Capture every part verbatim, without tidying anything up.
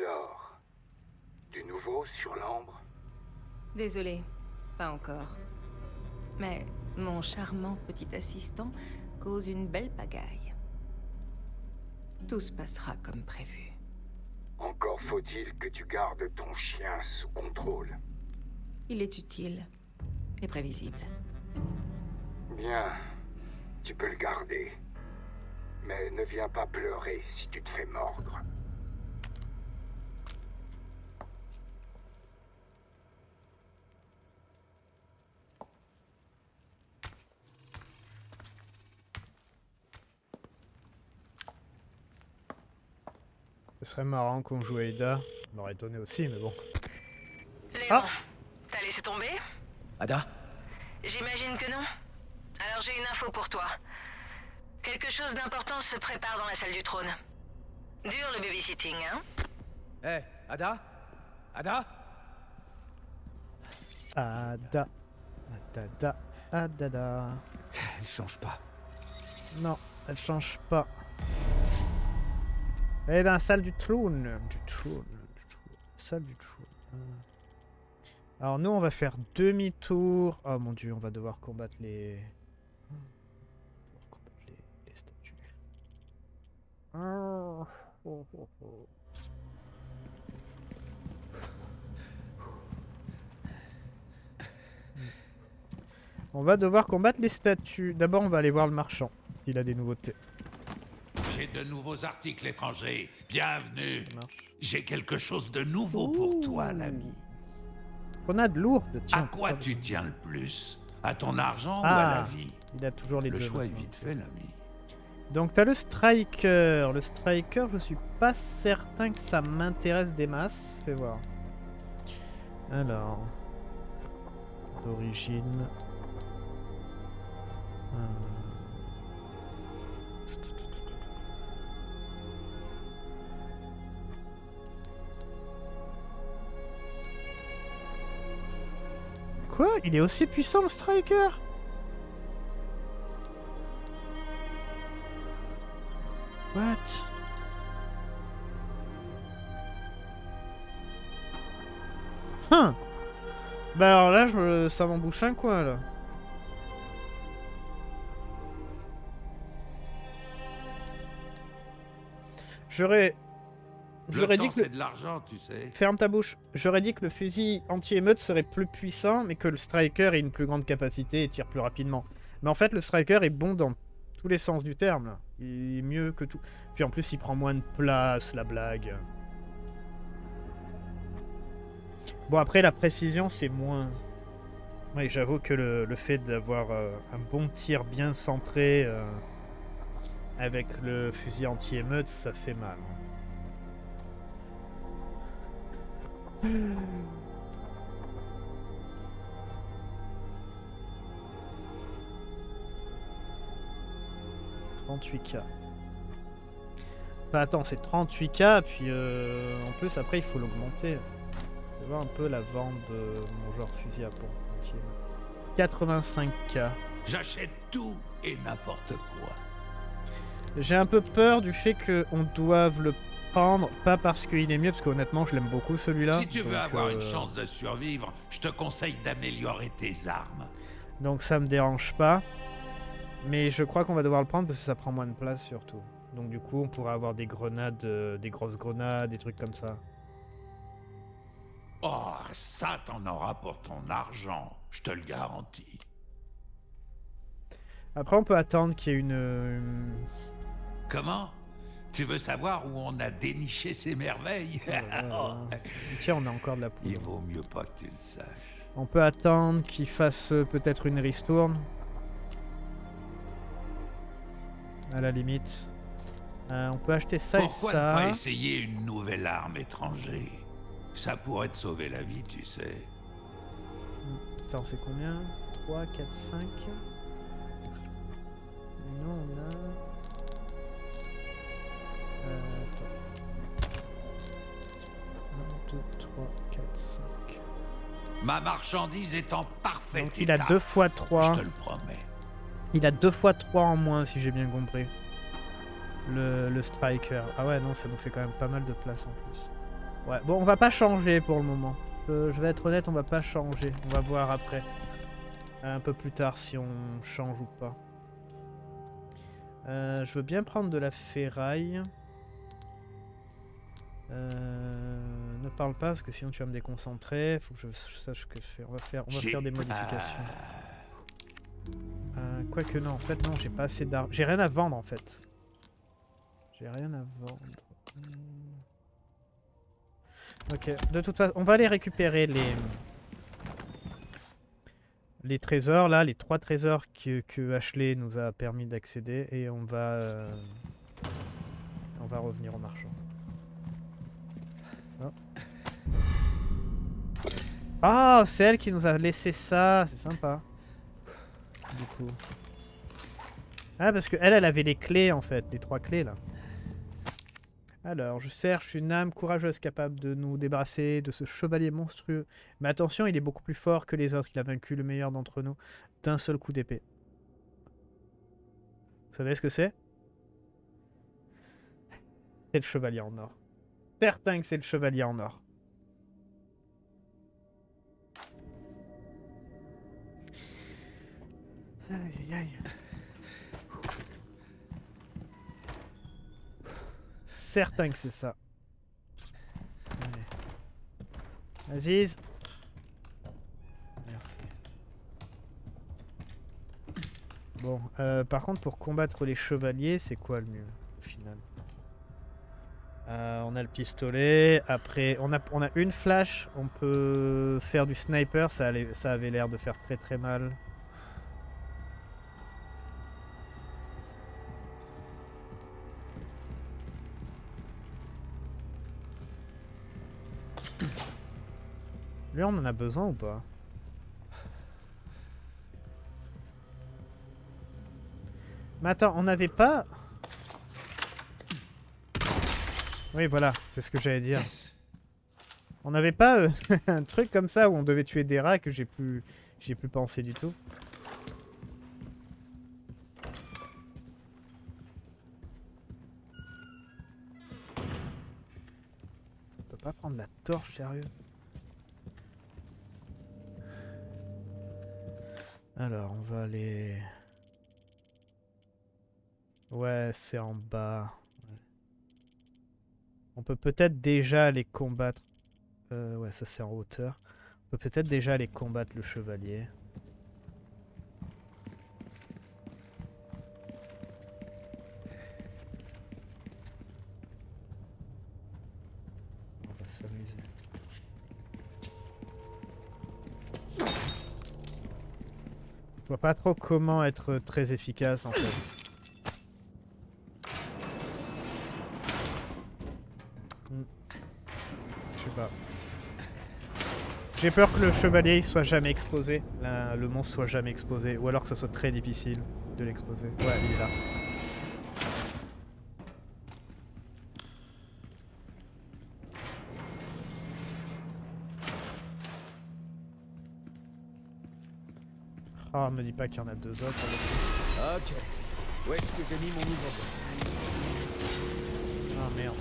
Alors, du nouveau sur l'Ambre? Désolé, pas encore. Mais mon charmant petit assistant cause une belle pagaille. Tout se passera comme prévu. Encore faut-il que tu gardes ton chien sous contrôle. Il est utile et prévisible. Bien, tu peux le garder. Mais ne viens pas pleurer si tu te fais mordre. Ce serait marrant qu'on joue Ada. Ça m'aurait étonné aussi, mais bon. Léon, Ah, t'as laissé tomber? Ada? J'imagine que non. Alors j'ai une info pour toi. Quelque chose d'important se prépare dans la salle du trône. Dur le babysitting, hein? Hé, hey, Ada? Ada? Ada. Adada. Adada. Elle change pas. Non, elle change pas. Elle est dans la salle du trône. Du trône. Du trône. Salle du trône. Alors nous, on va faire demi-tour. Oh mon dieu, on va devoir combattre les... On va devoir combattre les, les statues. Oh, oh, oh, oh. On va devoir combattre les statues. D'abord, on va aller voir le marchand. S'il a des nouveautés. J'ai de nouveaux articles étrangers. Bienvenue. J'ai quelque chose de nouveau pour toi, l'ami. Grenade lourde. Tiens, à quoi tu tiens le plus? À ton argent ah, ou à la vie? Il a toujours les le deux. Le choix maintenant. est vite fait, l'ami. Donc t'as le striker. Le striker, je suis pas certain que ça m'intéresse des masses. Fais voir. Alors. D'origine. Hum. Quoi? Il est aussi puissant le striker? What? Hein? Bah alors là, je, ça m'embouche un coin là. J'aurais... J'aurais dit que... c'est de l'argent, tu sais. Ferme ta bouche. J'aurais dit que le fusil anti-émeute serait plus puissant, mais que le striker ait une plus grande capacité et tire plus rapidement. Mais en fait, le striker est bon dans tous les sens du terme, là. Il est mieux que tout. Puis en plus, il prend moins de place, la blague. Bon, après, la précision, c'est moins... Oui, j'avoue que le, le fait d'avoir euh, un bon tir bien centré euh, avec le fusil anti-émeute, ça fait mal. trente-huit K. Enfin, attends, c'est trente-huit K, puis euh, en plus, après, il faut l'augmenter. Je vais voir un peu la vente de mon genre fusil à pompe. quatre-vingt-cinq K. J'achète tout et n'importe quoi. J'ai un peu peur du fait qu'on doive le prendre, pas parce qu'il est mieux, parce qu'honnêtement, je l'aime beaucoup celui-là. Si tu veux donc, avoir euh... une chance de survivre, je te conseille d'améliorer tes armes. Donc ça me dérange pas. Mais je crois qu'on va devoir le prendre parce que ça prend moins de place surtout. Donc du coup, on pourra avoir des grenades, euh, des grosses grenades, des trucs comme ça. Oh, ça t'en auras pour ton argent, je te le garantis. Après, on peut attendre qu'il y ait une... une... Comment? Tu veux savoir où on a déniché ces merveilles? euh, Tiens, on a encore de la poudre. Il vaut mieux pas que tu le saches. On peut attendre qu'il fasse euh, peut-être une ristourne. À la limite. Euh, on peut acheter ça Pourquoi et ça. ne pas essayer une nouvelle arme étrangère? Ça pourrait te sauver la vie, tu sais. Attends, c'est combien? trois, quatre, cinq. Et nous, on a... Euh, attends. un, deux, trois, quatre, cinq. Ma marchandise est en parfait Donc état. il a deux fois trois. Je te le promets. Il a deux fois trois en moins, si j'ai bien compris. Le, le striker. Ah ouais, non, ça nous fait quand même pas mal de place en plus. Ouais, bon, on va pas changer pour le moment. Je, je vais être honnête, on va pas changer. On va voir après. Un peu plus tard si on change ou pas. Euh, je veux bien prendre de la ferraille. Euh, ne parle pas parce que sinon tu vas me déconcentrer. Faut que je, je sache ce que je fais. On va faire, on va faire des modifications. Euh, Quoique non, en fait non, j'ai pas assez d'argent. J'ai rien à vendre en fait. J'ai rien à vendre. Ok, de toute façon, on va aller récupérer les les trésors là, les trois trésors que, que Ashley nous a permis d'accéder et on va euh, on va revenir au marchand. Oh. Ah, c'est elle qui nous a laissé ça, c'est sympa. Du coup. Ah, parce que elle, elle avait les clés en fait, les trois clés là. Alors, je cherche une âme courageuse capable de nous débarrasser de ce chevalier monstrueux. Mais attention, il est beaucoup plus fort que les autres. Il a vaincu le meilleur d'entre nous d'un seul coup d'épée. Vous savez ce que c'est? C'est le chevalier en or. Certain que c'est le chevalier en or. Aïe aïe aïe. Certain que c'est ça. Aziz. Merci. Bon, euh, par contre, pour combattre les chevaliers, c'est quoi le mieux au final? euh, On a le pistolet. Après, on a, on a une flash. On peut faire du sniper. Ça, allait, ça avait l'air de faire très très mal. Lui, on en a besoin ou pas? Mais attends, on n'avait pas... Oui, voilà, c'est ce que j'allais dire. Yes. On n'avait pas euh, un truc comme ça où on devait tuer des rats que j'ai plus... J'y ai plus pensé du tout. On peut pas prendre la torche, sérieux? Alors, on va aller... Ouais, c'est en bas. Ouais. On peut peut-être déjà aller combattre... Euh, ouais, ça c'est en hauteur. On peut peut-être déjà aller combattre le chevalier. On va s'amuser. Je vois pas trop comment être très efficace en fait. Hmm. Je sais pas. J'ai peur que le chevalier il soit jamais exposé, la, le monstre soit jamais exposé, ou alors que ce soit très difficile de l'exposer. Ouais, il est là. Ah, me dis pas qu'il y en a deux autres. Ok. Où est-ce que j'ai mis mon nouveau? Ah merde.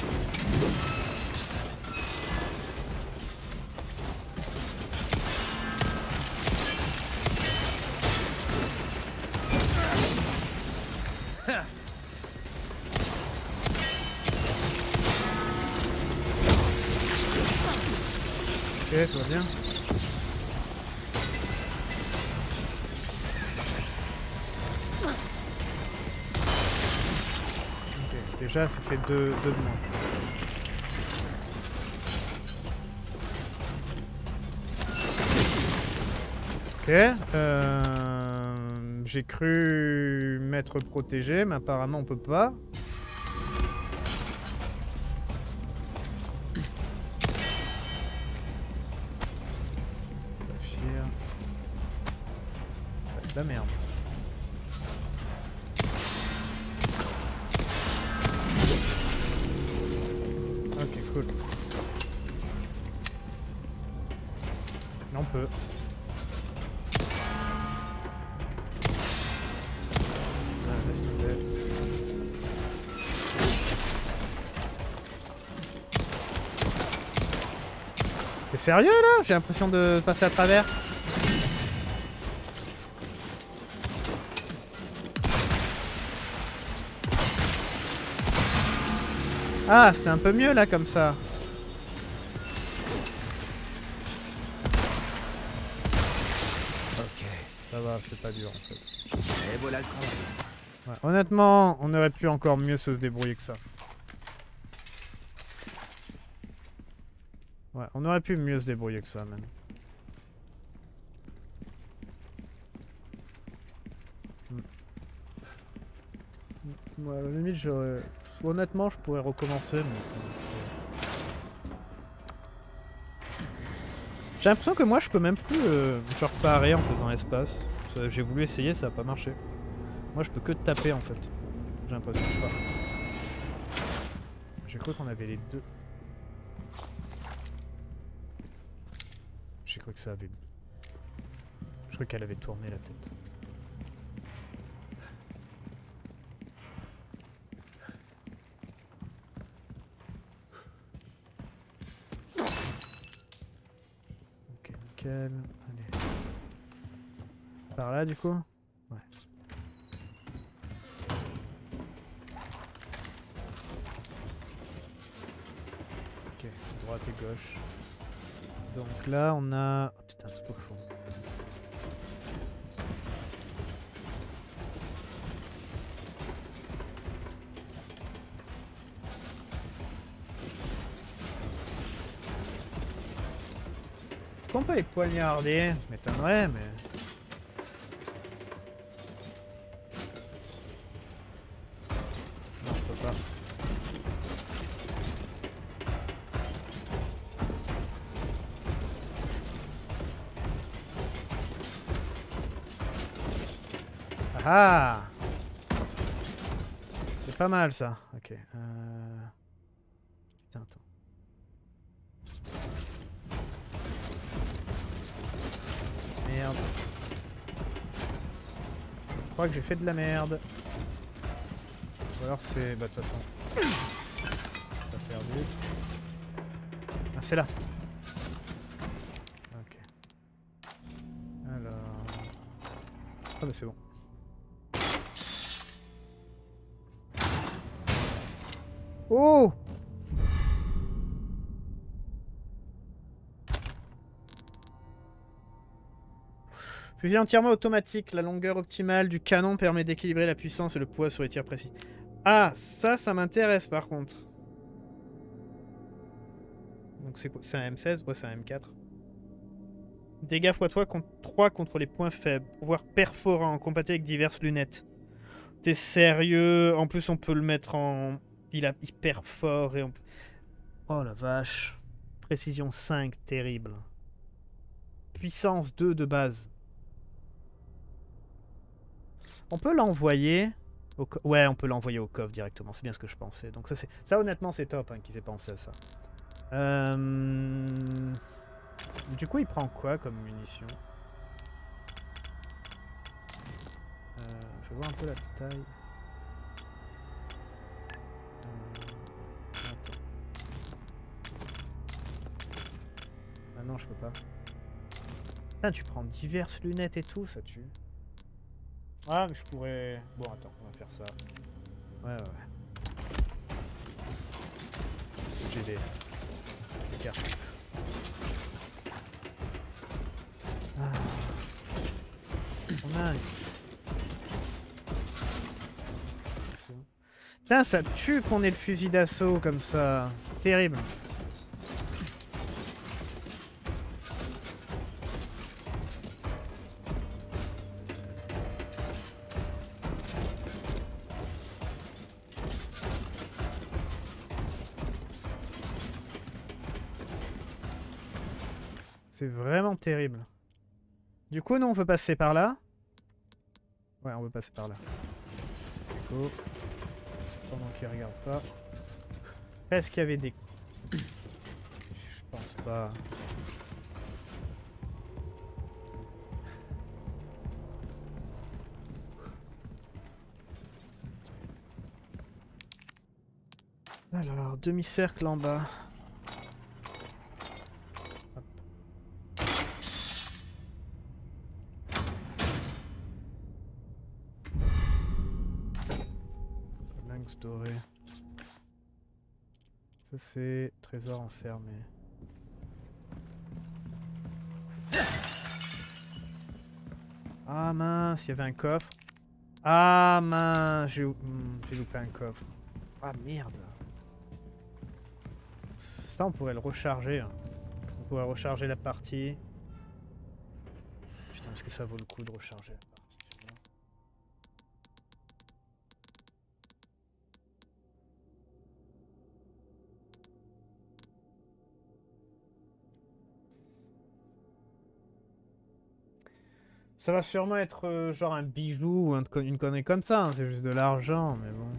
Ok, tout va bien. Ok, déjà ça fait deux, deux de moins. Ok, euh, j'ai cru m'être protégé, mais apparemment on peut pas. Saphir. Ça fait de la merde. Ok, cool. On peut. Laisse tomber. T'es sérieux là? J'ai l'impression de passer à travers. Ah, c'est un peu mieux là comme ça. Ok. Ça va, c'est pas dur en fait. Et voilà le travail. Ouais, honnêtement, on aurait pu encore mieux se débrouiller que ça. Ouais, on aurait pu mieux se débrouiller que ça, même. Hmm. Ouais, à la limite, j'aurais... Honnêtement, je pourrais recommencer, mais... J'ai l'impression que moi, je peux même plus euh, genre parer en faisant espace. J'ai voulu essayer, ça a pas marché. Moi, je peux que taper, en fait. J'ai l'impression, je sais pas. J'ai cru qu'on avait les deux. J'ai cru que ça avait... Je crois qu'elle avait tourné la tête. Ok, nickel. Allez. Par là, du coup? Ouais. Ok, droite et gauche. Donc là, on a... Oh, putain, c'est profond. Est-ce qu'on peut les poignarder? M'étonnerait, mais... Non, je peux pas. Ah! C'est pas mal ça. Ok. Euh... Putain, attends. Merde. Je crois que j'ai fait de la merde. Ou alors c'est... Bah de toute façon... Pas perdu. Ah c'est là. Ok. Alors... Ah bah c'est bon. Oh! Fusil entièrement automatique. La longueur optimale du canon permet d'équilibrer la puissance et le poids sur les tirs précis. Ah, ça, ça m'intéresse par contre. Donc c'est quoi? C'est un M seize? Ouais, c'est un M quatre. Dégâts fois trois contre, trois contre les points faibles. Pouvoir perforant, compatible avec diverses lunettes. T'es sérieux? En plus, on peut le mettre en... Il a hyper fort et on... Oh la vache. Précision cinq, terrible. Puissance deux de base. On peut l'envoyer au co... Ouais, on peut l'envoyer au coffre directement. C'est bien ce que je pensais. Donc ça, c'est ça honnêtement, c'est top hein, qu'ils aient pensé à ça. Euh... Du coup, il prend quoi comme munition? euh, Je vais voir un peu la taille. Euh... Attends. Ah non, je peux pas. Putain, tu prends diverses lunettes et tout, ça tue. Ah, mais je pourrais... Bon, attends, on va faire ça. Ouais, ouais, ouais. J'ai des... des cartes. Ah. On a... C'est ça. Putain, ça tue qu'on ait le fusil d'assaut comme ça. C'est terrible. C'est vraiment terrible. Du coup, nous, on veut passer par là. Ouais, on veut passer par là. Go. Pendant qu'il regarde pas. Est-ce qu'il y avait des... Je pense pas. Alors, demi-cercle en bas. Pharynx doré. Ça c'est trésor enfermé. Ah mince, il y avait un coffre. Ah mince, j'ai hmm, loupé un coffre. Ah merde. Ça on pourrait le recharger. Hein. On pourrait recharger la partie. Putain, est-ce que ça vaut le coup de recharger la partie? Ça va sûrement être euh, genre un bijou ou un, une connerie comme ça, hein. C'est juste de l'argent, mais bon.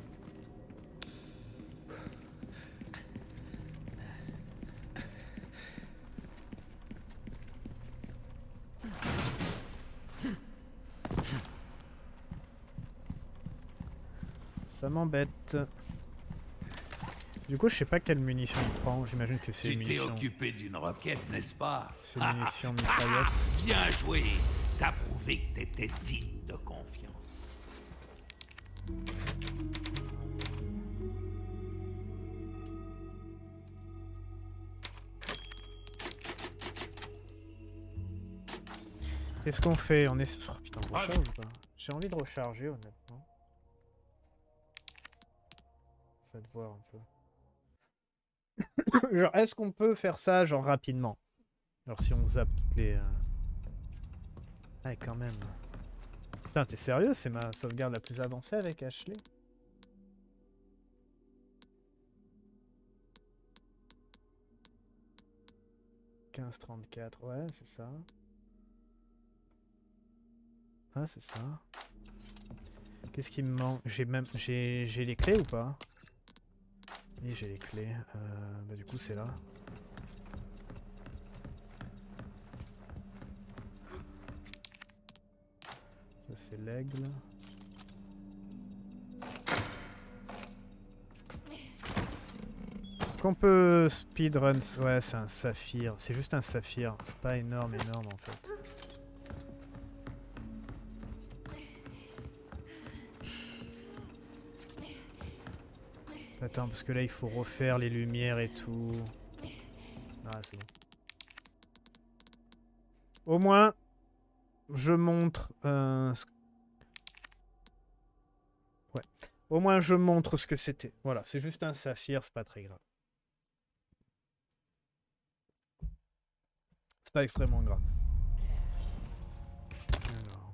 Ça m'embête. Du coup, je sais pas quelle munition il prend. J'imagine que c'est une munition. Tu t'es occupé d'une roquette, n'est-ce pas? C'est une munition mitraillette. Bien joué. T'as prouvé que t'étais digne de confiance. Qu'est-ce qu'on fait? On est... Oh, putain, on recharge ou pas? J'ai envie de recharger, honnêtement. Faites voir un peu. Genre, est-ce qu'on peut faire ça, genre, rapidement? Alors, si on zappe toutes les... Euh... Ah, quand même. Putain, t'es sérieux? C'est ma sauvegarde la plus avancée avec Ashley? quinze trente-quatre, ouais, c'est ça. Ah, c'est ça. Qu'est-ce qui me manque? J'ai même... J'ai les clés ou pas? Oui, j'ai les clés. Euh, bah, du coup, c'est là. Ça, c'est l'aigle. Est-ce qu'on peut speedrun? Ouais, c'est un saphir. C'est juste un saphir. C'est pas énorme, énorme en fait. Attends, parce que là, il faut refaire les lumières et tout. Ah, c'est bon. Au moins, je montre... Euh, ce... Ouais. Au moins, je montre ce que c'était. Voilà, c'est juste un saphir, c'est pas très grave. C'est pas extrêmement grave. Alors.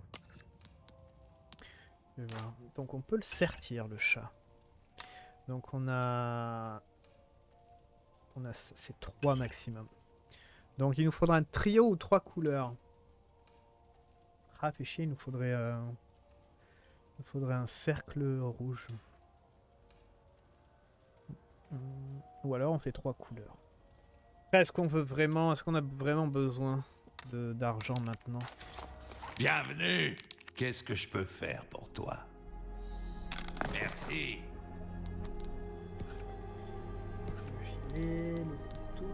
Alors. Donc, on peut le sertir, le chat. Donc on a... On a ces trois maximum. Donc il nous faudra un trio ou trois couleurs. Ah, fait chier, il nous faudrait... Euh... Il nous faudrait un cercle rouge. Ou alors on fait trois couleurs. Est-ce qu'on veut vraiment... Est-ce qu'on a vraiment besoin d'argent maintenant? Bienvenue. Qu'est-ce que je peux faire pour toi? Merci. Le couteau.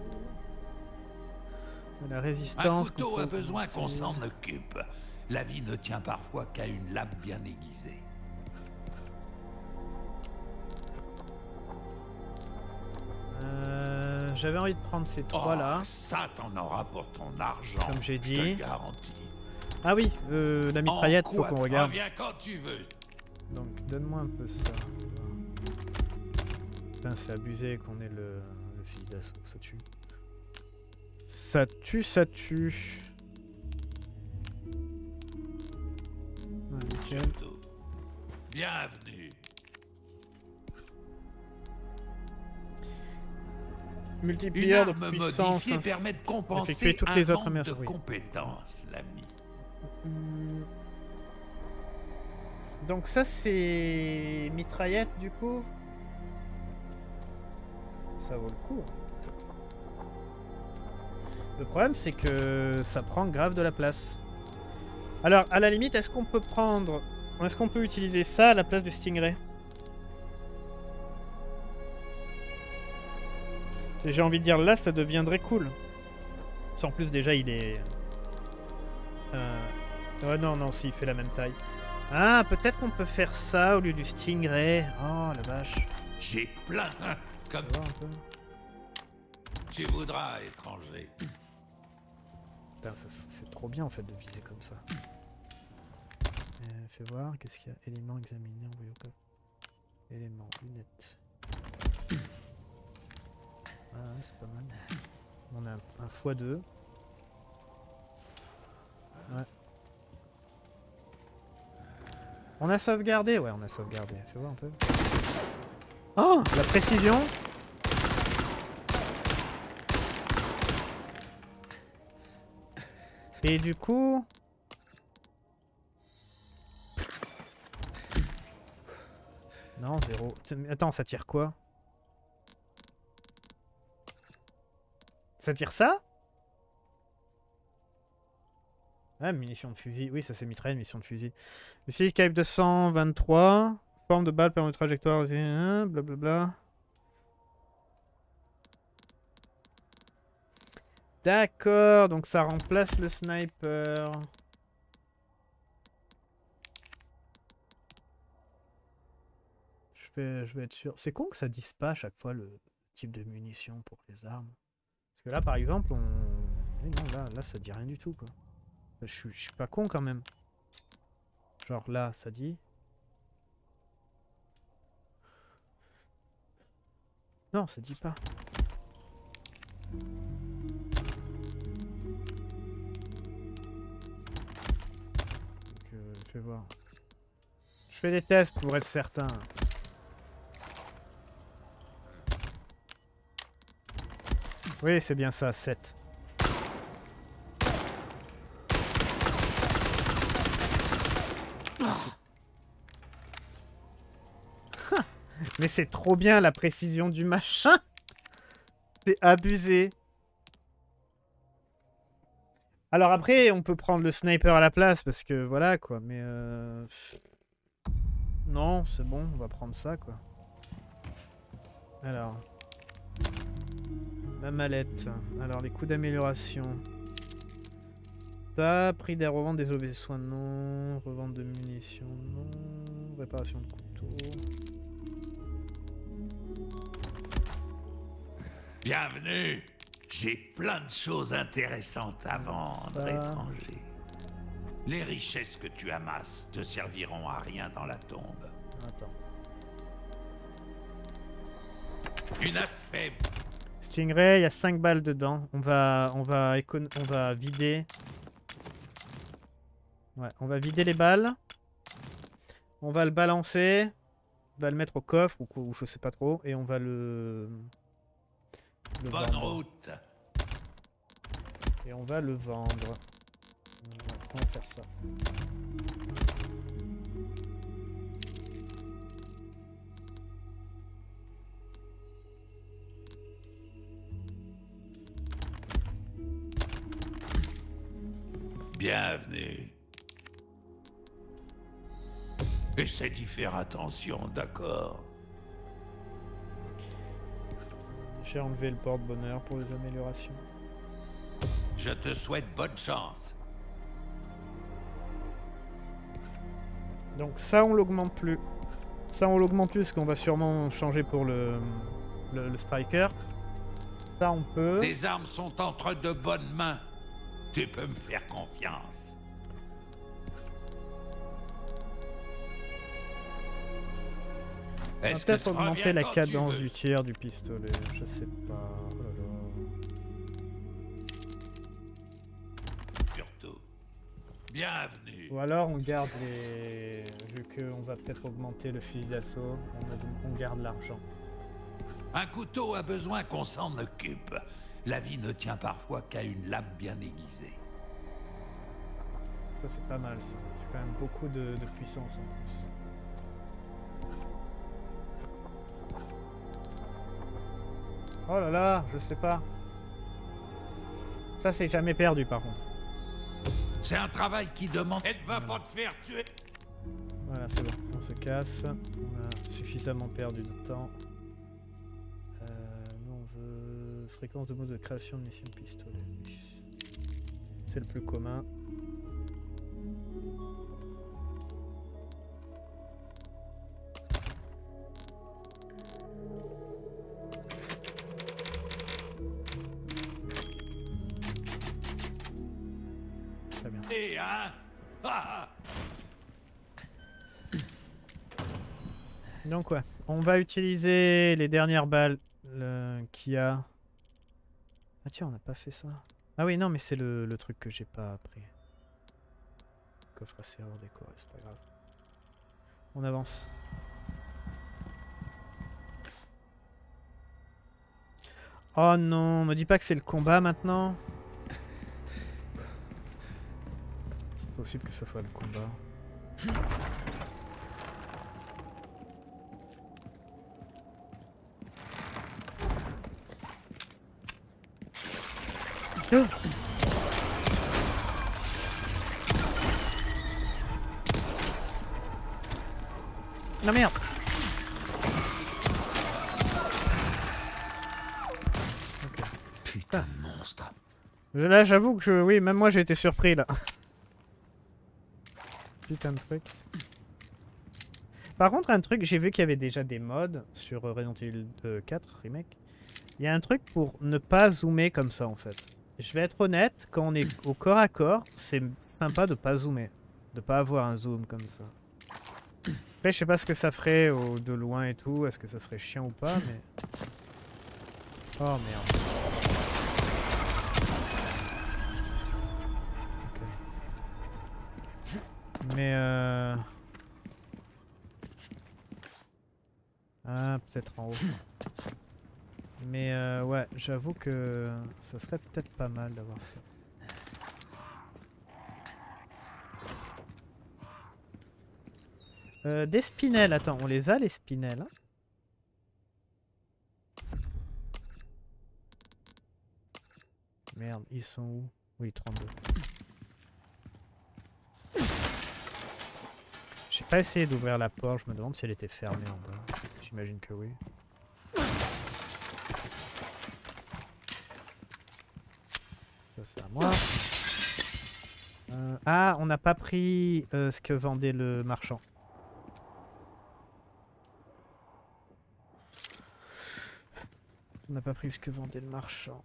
La résistance. Un couteau a besoin qu'on s'en occupe. La vie ne tient parfois qu'à une lame bien aiguisée. Euh, J'avais envie de prendre ces trois là. Oh, ça t'en auras pour ton argent. Comme j'ai dit. Je te le garantis. Ah oui, euh, la mitraillette, faut qu'on regarde. Reviens quand tu veux. Donc donne-moi un peu ça. Putain, c'est abusé qu'on ait le... Fils d'assaut, ça tue. Ça tue, ça tue. Ah, nickel. Bienvenue. Multiplier de Une puissance. arme modifiée permet de compenser effectuer toutes un les autres manque de oui. compétences, l'ami. Hum. Donc ça c'est mitraillette du coup. Ça vaut le coup, peut-être. Le problème, c'est que ça prend grave de la place. Alors, à la limite, est-ce qu'on peut prendre... Est-ce qu'on peut utiliser ça à la place du Stingray? Et j'ai envie de dire, là, ça deviendrait cool. En plus, déjà, il est... Euh... Oh non, non, si, il fait la même taille. Ah, peut-être qu'on peut faire ça au lieu du Stingray. Oh, la vache. J'ai plein, comme Tu vois un peu. tu voudras, étranger. Putain, ça, c'est trop bien en fait de viser comme ça. Euh, fais voir, qu'est-ce qu'il y a? Éléments examinés, envoyés au coffre. Éléments, lunettes. Ah ouais, c'est pas mal. On a un, un fois deux. Ouais. On a sauvegardé? Ouais, on a sauvegardé. Fais voir un peu. Oh, la précision! Et du coup... Non, zéro. Attends, ça tire quoi? Ça tire ça? Ah, munitions de fusil. Oui, ça c'est mitraille, munitions de fusil. Ici, calibre deux cent vingt-trois. Forme de balle, permet de trajectoire aussi. Hein, blablabla. D'accord, donc ça remplace le sniper. Je vais, je vais être sûr. C'est con que ça dise pas à chaque fois le type de munitions pour les armes. Parce que là, par exemple, on... Eh non, là, là, ça dit rien du tout, quoi. Je suis, je suis pas con, quand même. Genre là, ça dit... Non, ça dit pas. Donc, euh, fais voir. Je fais des tests pour être certain. Oui, c'est bien ça, sept. Mais c'est trop bien la précision du machin. C'est abusé. Alors après, on peut prendre le sniper à la place parce que voilà quoi. Mais euh... non, c'est bon, on va prendre ça quoi. Alors. Ma mallette. Alors les coûts d'amélioration. Ça, prix des reventes des objets de soins non. Revente de munitions non. Réparation de couteau. Bienvenue. J'ai plein de choses intéressantes à vendre, Ça. étranger. Les richesses que tu amasses te serviront à rien dans la tombe. Attends. Une affaire. Stingray, il y a cinq balles dedans. On va, on va, écon on va vider. Ouais, on va vider les balles. On va le balancer. On va le mettre au coffre ou, ou je sais pas trop. Et on va le... le Bonne vendre. route. Et on va le vendre. Ouais, on va faire ça. Bienvenue. Essaie d'y faire attention, d'accord? J'ai enlevé le porte-bonheur pour les améliorations. Je te souhaite bonne chance. Donc ça, on l'augmente plus. Ça, on l'augmente plus, parce qu'on va sûrement changer pour le, le, le striker. Ça, on peut. Tes armes sont entre de bonnes mains. Tu peux me faire confiance. On va Est-ce que peut-être tu augmenter reviens la quand tu cadence veux? du tir du pistolet. Je sais pas. Oh là là. Surtout. Bienvenue. Ou alors on garde les... Vu qu'on va peut-être augmenter le fusil d'assaut, on, on garde l'argent. Un couteau a besoin qu'on s'en occupe. La vie ne tient parfois qu'à une lame bien aiguisée. Ça c'est pas mal ça. C'est quand même beaucoup de, de puissance en plus. Oh là là, je sais pas. Ça c'est jamais perdu par contre. C'est un travail qui demande... Elle ne va pas te faire tuer. Voilà, c'est bon, on se casse. On a suffisamment perdu de temps. Euh, nous on veut... Fréquence de mode de création de mission de pistolet. Oui. C'est le plus commun. tuer, hein? Ah. Donc ouais, on va utiliser les dernières balles le... qu'il y a. Ah tiens, on n'a pas fait ça. Ah oui, non, mais c'est le, le truc que j'ai pas pris. Coffre à serrure décoré, c'est pas grave. On avance. Oh non, me dis pas que c'est le combat maintenant. C'est possible que ça soit le combat. Oh. Non merde. Okay. Putain de monstre. Là j'avoue que je... oui, même moi j'ai été surpris là. Putain de truc. Par contre un truc, j'ai vu qu'il y avait déjà des mods sur Resident Evil quatre Remake. Il y a un truc pour ne pas zoomer comme ça en fait. Je vais être honnête, quand on est au corps à corps, c'est sympa de pas zoomer. De pas avoir un zoom comme ça. Après je sais pas ce que ça ferait au... de loin et tout, est-ce que ça serait chiant ou pas, mais... Oh merde. Ok. Mais euh... Ah, peut-être en haut. Mais euh, ouais, j'avoue que ça serait peut-être pas mal d'avoir ça. Euh, des spinels, attends, on les a les spinels hein? Merde, ils sont où? Oui, trente-deux. J'ai pas essayé d'ouvrir la porte, je me demande si elle était fermée en bas. J'imagine que oui. Ça c'est à moi. Euh, ah, on n'a pas pris euh, ce que vendait le marchand. On n'a pas pris ce que vendait le marchand.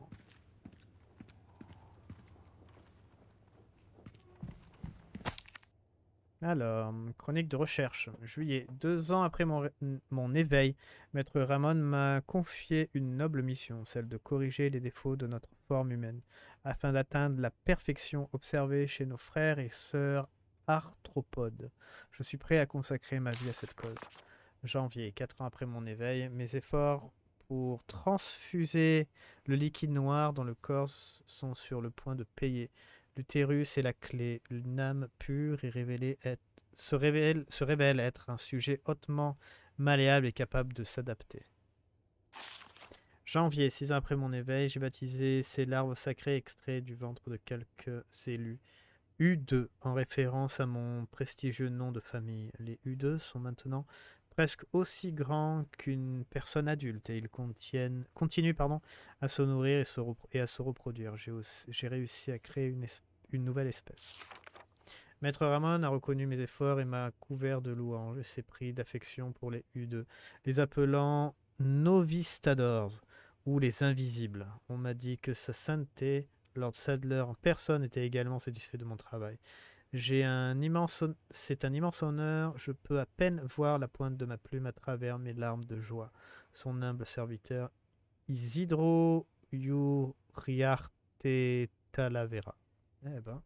Alors, chronique de recherche. Juillet. Deux ans après mon, mon éveil, Maître Ramon m'a confié une noble mission, celle de corriger les défauts de notre forme humaine, afin d'atteindre la perfection observée chez nos frères et sœurs arthropodes. Je suis prêt à consacrer ma vie à cette cause. Janvier. Quatre ans après mon éveil, mes efforts pour transfuser le liquide noir dans le corps sont sur le point de payer. L'utérus est la clé. Une âme pure et révélée est, se, révèle, se révèle être un sujet hautement malléable et capable de s'adapter. Janvier, six ans après mon éveil, j'ai baptisé ces larves sacrées extraites du ventre de quelques élus. U deux, en référence à mon prestigieux nom de famille. Les U deux sont maintenant presque aussi grands qu'une personne adulte et ils contiennent, continuent pardon, à se nourrir et, se et à se reproduire. J'ai réussi à créer une, une nouvelle espèce. Maître Ramon a reconnu mes efforts et m'a couvert de louanges et s'est pris d'affection pour les U deux, les appelant Novistadors ou les Invisibles. On m'a dit que sa sainteté, Lord Sadler en personne, était également satisfait de mon travail. J'ai un immense, c'est un immense honneur. Je peux à peine voir la pointe de ma plume à travers mes larmes de joie. Son humble serviteur, Isidro Uriarte Talavera. Eh ben.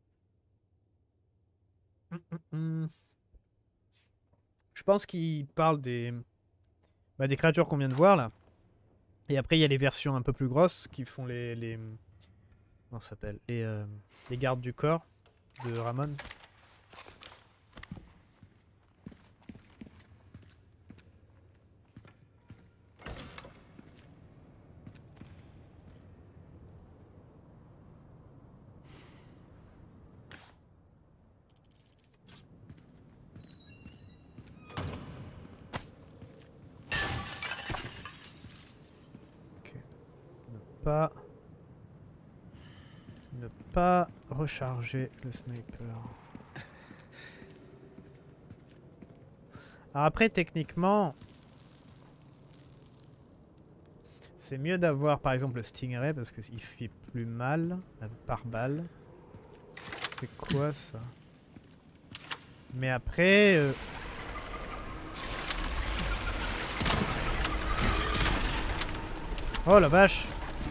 Hum, hum, hum. Je pense qu'il parle des, bah, des créatures qu'on vient de voir là. Et après il y a les versions un peu plus grosses qui font les, les comment ça s'appelle, les, euh, les gardes du corps de Ramon. Ok. Ne pas ne pas recharger le sniper. Alors après, techniquement, c'est mieux d'avoir par exemple le Stingray parce qu'il fait plus mal par balle. fait quoi ça? Mais après... Euh... Oh la vache!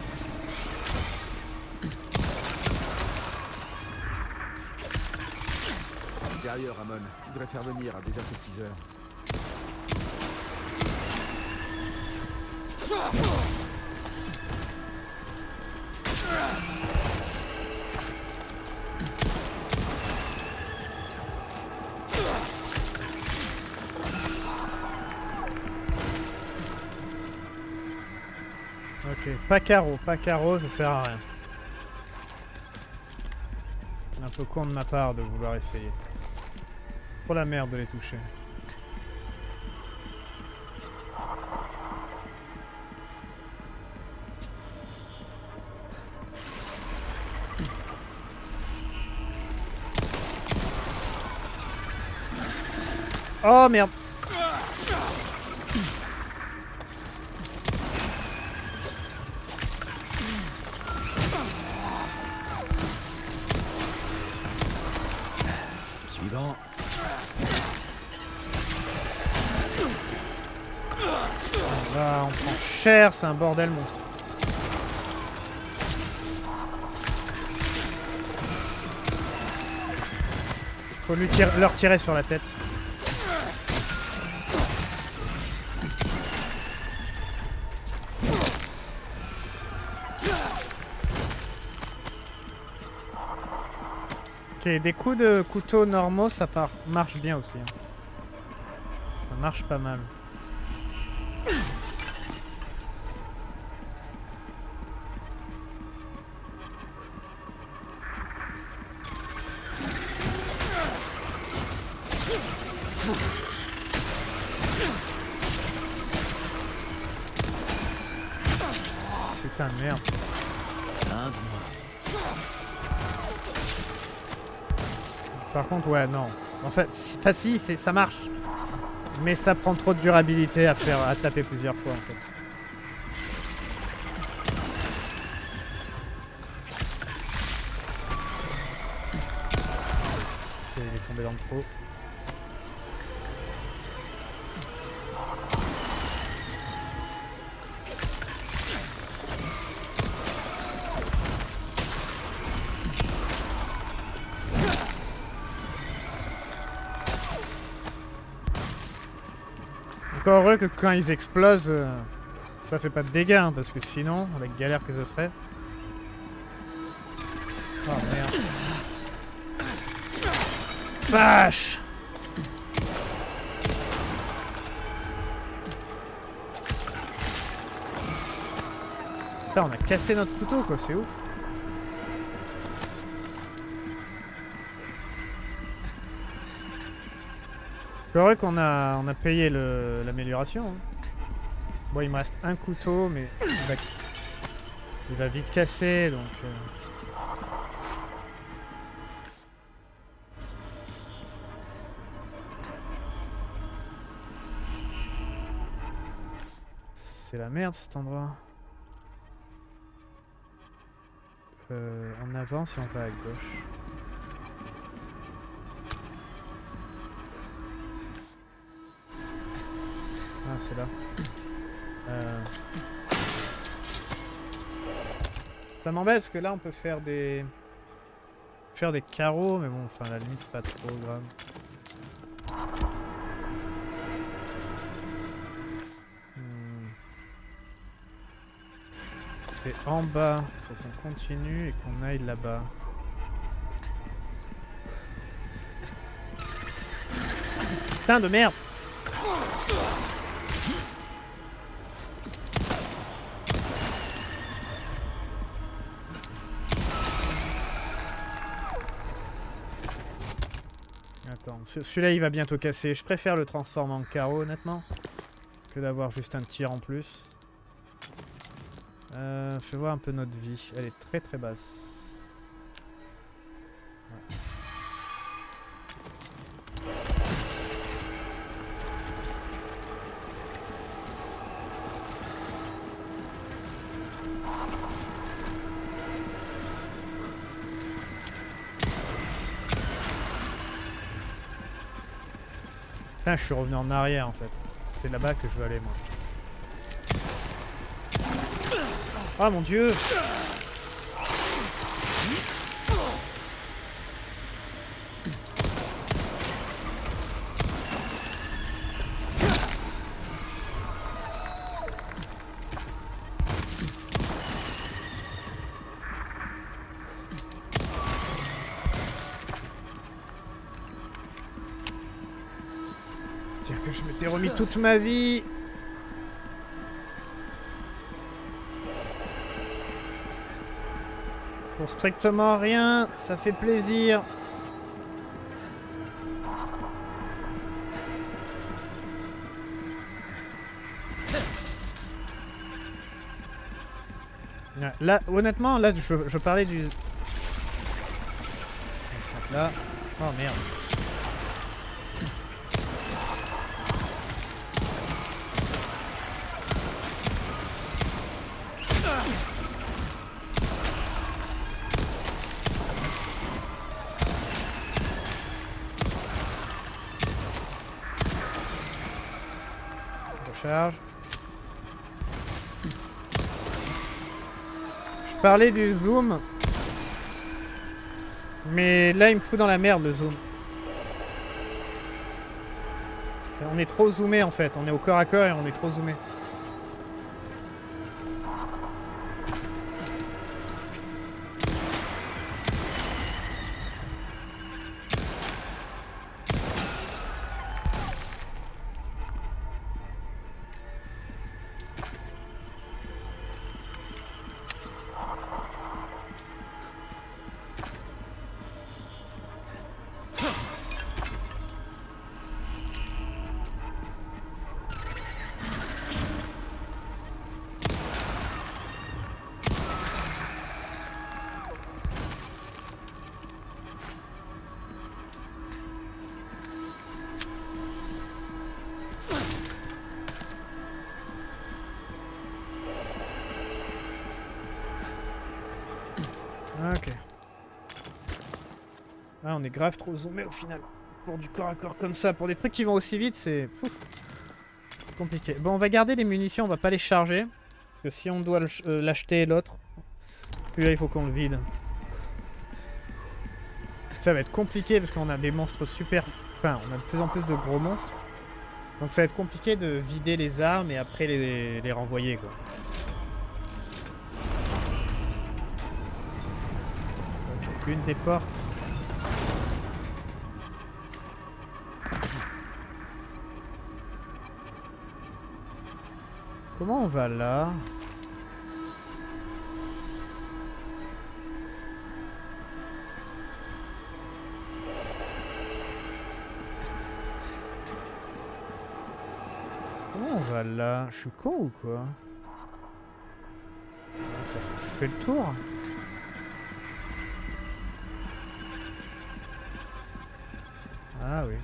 Sérieux, Ramon. Tu devrais faire venir un désaseptiseur. Ok, pas carreau, pas carreau, ça sert à rien. Un peu con de ma part de vouloir essayer. Pour la merde de les toucher. Oh merde! Suivant. Là, on prend cher, c'est un bordel monstre. Faut lui tirer, leur tirer sur la tête. Ok, des coups de couteau normaux, ça part, marche bien aussi. Hein. Ça marche pas mal. Putain de merde. Par contre, ouais, non. En fait, enfin, si, ça marche. Mais ça prend trop de durabilité à faire, à taper plusieurs fois, en fait. Ok, il est tombé dans le trou. Encore heureux que quand ils explosent, euh, ça fait pas de dégâts, hein, parce que sinon, avec galère que ce serait. Oh merde. Vache! Putain, on a cassé notre couteau, quoi, c'est ouf. C'est vrai qu'on a, on a payé l'amélioration. Hein. Bon, il me reste un couteau, mais il va, il va vite casser, donc... Euh... C'est la merde, cet endroit. Euh, on avance et on va à gauche. Ah, c'est là. Euh... Ça m'embête parce que là on peut faire des... Faire des carreaux, mais bon, enfin à la limite c'est pas trop grave. Hmm. C'est en bas. Faut qu'on continue et qu'on aille là-bas. Putain de merde! Attends, celui-là il va bientôt casser. Je préfère le transformer en carreau honnêtement que d'avoir juste un tir en plus. Euh, fais voir un peu notre vie. Elle est très très basse. Ouais. Putain, je suis revenu en arrière en fait. C'est là-bas que je veux aller moi. Oh mon dieu! Dire que je m'étais remis toute ma vie. Pour strictement rien, ça fait plaisir. Là, honnêtement, là, je, je parlais du... On va se mettre là. Oh merde. Recharge. Je parlais du zoom. Mais là, il me fout dans la merde le zoom. On est trop zoomé en fait. On est au corps à corps et on est trop zoomé. Ok. Ah, on est grave trop zoomé au final. Pour du corps à corps comme ça, pour des trucs qui vont aussi vite, c'est compliqué. Bon, on va garder les munitions, on va pas les charger. Parce que si on doit l'acheter l'autre, celui-là il faut qu'on le vide. Ça va être compliqué parce qu'on a des monstres super... Enfin, on a de plus en plus de gros monstres. Donc ça va être compliqué de vider les armes et après les, les renvoyer, quoi. Une des portes. Comment on va là? Comment on va là? Je suis con ou quoi? Attends, je fais le tour? Ah oui.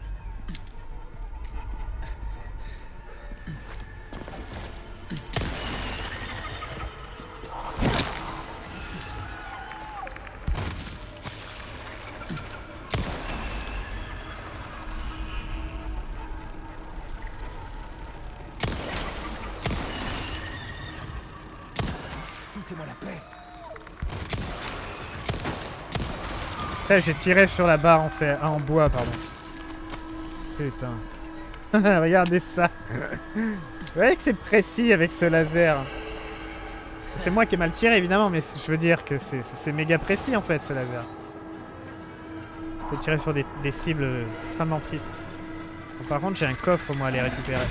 Foutez-moi la paix. Là, j'ai tiré sur la barre en fait, ah, en bois, pardon. Putain. Regardez ça. Vous voyez que c'est précis avec ce laser. C'est moi qui ai mal tiré évidemment, mais je veux dire que c'est méga précis en fait ce laser. On peut tirer sur des, des cibles extrêmement petites. Bon, par contre j'ai un coffre moi à les récupérer.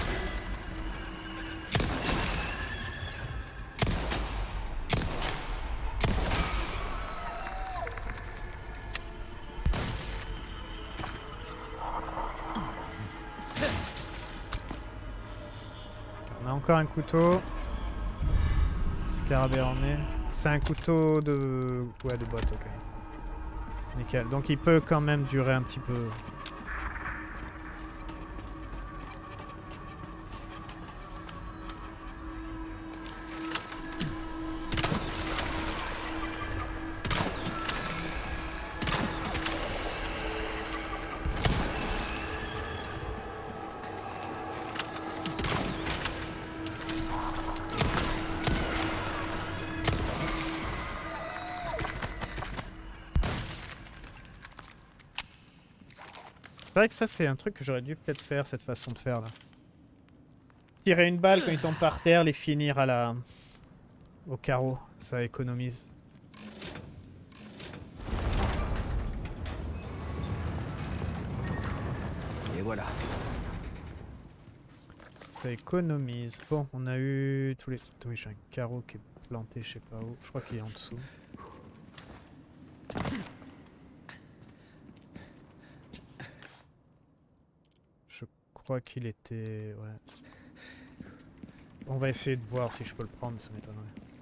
Encore un couteau. Scarabée en nez. C'est un couteau de... Ouais, de botte, ok. Nickel. Donc il peut quand même durer un petit peu. C'est vrai que ça, c'est un truc que j'aurais dû peut-être faire, cette façon de faire là. Tirer une balle quand ils tombent par terre, les finir à la... au carreau. Ça économise. Et voilà. Ça économise. Bon, on a eu tous les... Oui, j'ai un carreau qui est planté, je sais pas où. Je crois qu'il est en dessous. Je crois qu'il était... Ouais. On va essayer de voir si je peux le prendre, ça m'étonnerait.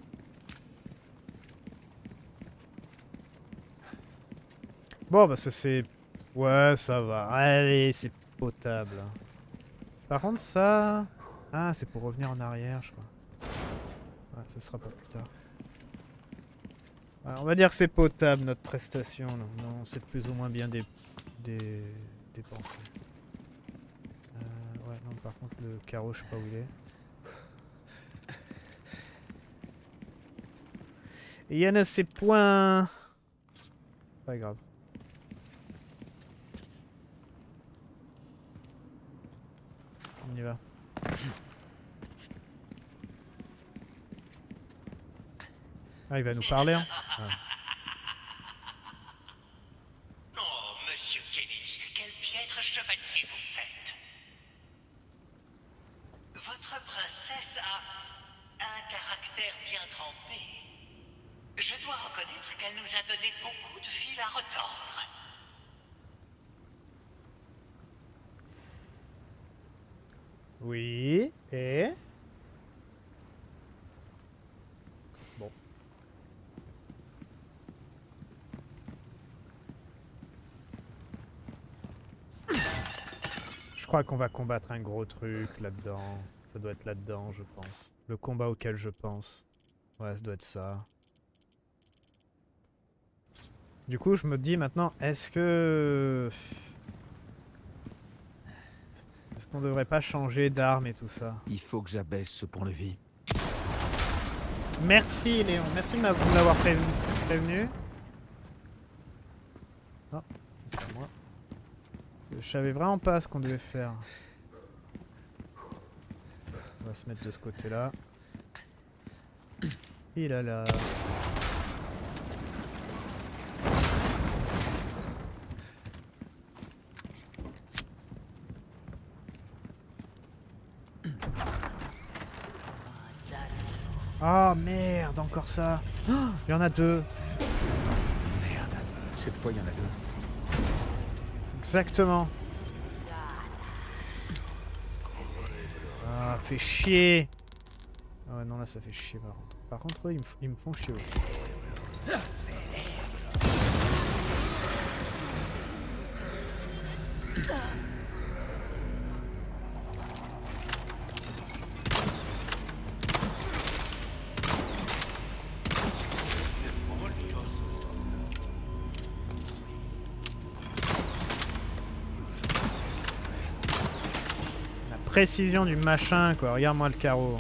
Bon, bah ça c'est... Ouais, ça va. Allez, c'est potable. Par contre, ça... Ah, c'est pour revenir en arrière, je crois. Ouais, ça sera pas plus tard. Ouais, on va dire que c'est potable, notre prestation. Non, non, c'est plus ou moins bien dé... Dé... dépensé. Euh, ouais, non, par contre, le carreau, je sais pas où il est. Et il y en a ces points... Pas grave. On y va. Ah, il va nous parler, hein. Ah. Oh, monsieur Kennedy, quel piètre chevalier vous faites. Votre princesse a un caractère bien trempé. Je dois reconnaître qu'elle nous a donné beaucoup de fil à retordre. Oui, et... Bon. Je crois qu'on va combattre un gros truc là-dedans. Ça doit être là-dedans, je pense. Le combat auquel je pense. Ouais, ça doit être ça. Du coup, je me dis maintenant, est-ce que... Est-ce qu'on devrait pas changer d'arme et tout ça? Il faut que j'abaisse ce pont-levis. Merci Léon, merci de m'avoir prévenu. prévenu. Non, c'est à moi. Je savais vraiment pas ce qu'on devait faire. On va se mettre de ce côté-là. Et là là. Oh merde, encore ça. Il oh, y en a deux. Merde, cette fois il y en a deux. Exactement. Ah, fait chier. Ah ouais, non, là ça fait chier par contre. Par contre, eux, ils, ils me font chier aussi. Précision du machin quoi, regarde-moi le carreau.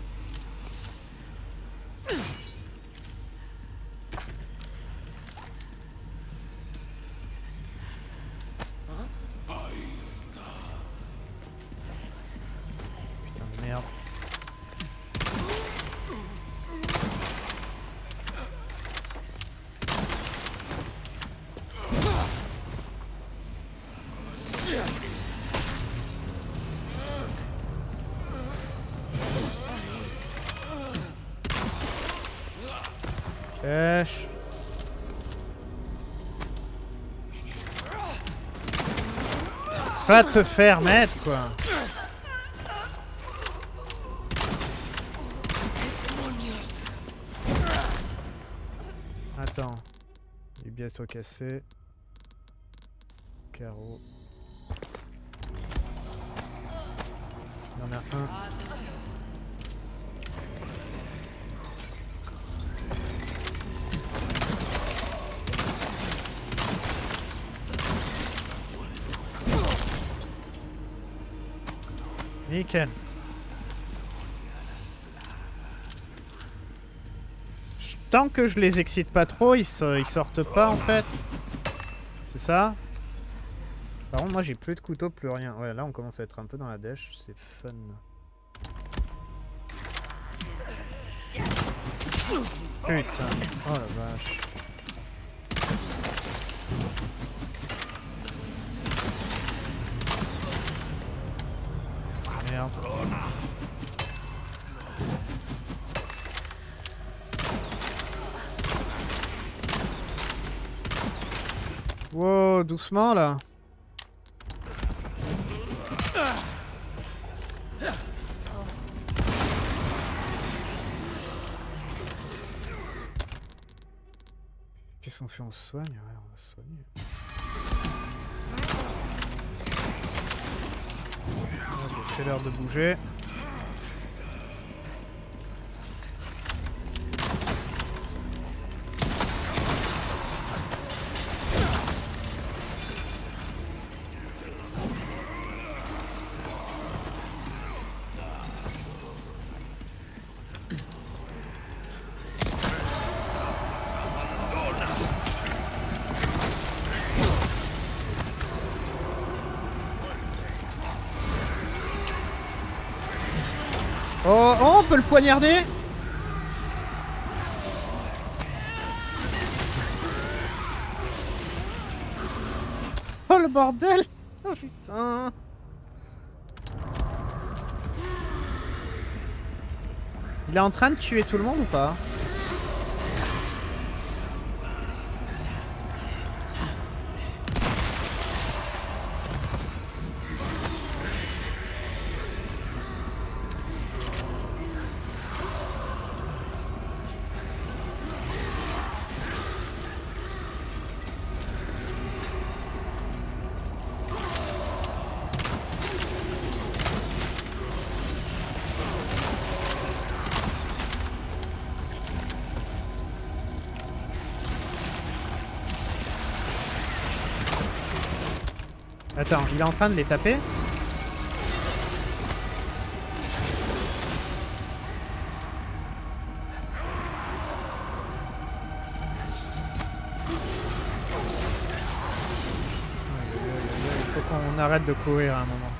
Putain de merde. Pêche. Va te faire mettre quoi. Attends. Les bientôt cassés. Carreau. Il y en a un. Nickel. Tant que je les excite pas trop, ils, so ils sortent pas en fait. C'est ça? Par contre, moi j'ai plus de couteau, plus rien. Ouais, là on commence à être un peu dans la dèche, c'est fun. Putain, oh la vache. Merde. Wow, doucement là. Qu'est-ce qu'on fait? On se soigne? Ouais, on va se soigner. Ok, c'est l'heure de bouger. Oh, oh, on peut le poignarder. Oh le bordel. Oh putain. Il est en train de tuer tout le monde ou pas? Attends, il est en train de les taper? Il faut qu'on arrête de courir à un moment.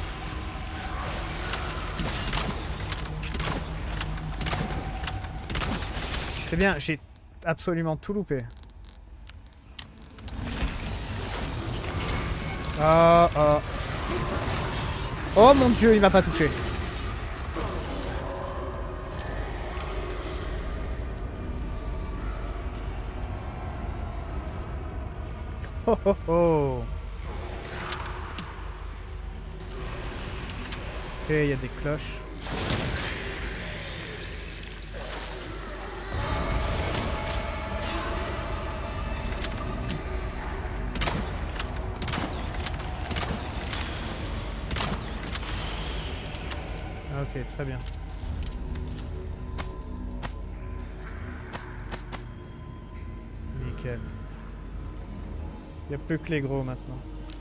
C'est bien, j'ai absolument tout loupé. Oh, oh. Oh mon dieu, il m'a pas touché. Oh oh oh. Ok, il y a des cloches. Ok, très bien. Nickel. Il n'y a plus que les gros maintenant.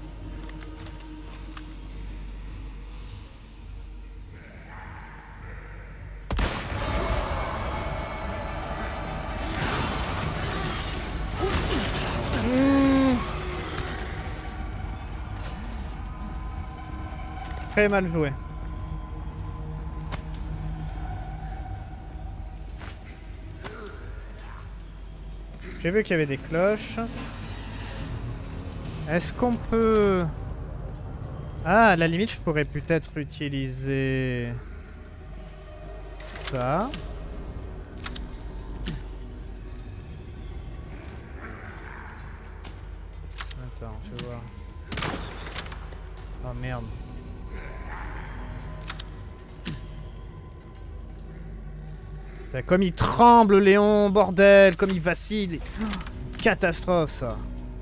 Mmh. Très mal joué. J'ai vu qu'il y avait des cloches. Est-ce qu'on peut... Ah, à la limite, je pourrais peut-être utiliser... ça. Attends, fais voir. Oh merde. Comme il tremble, Léon, bordel, comme il vacille. Oh, catastrophe, ça.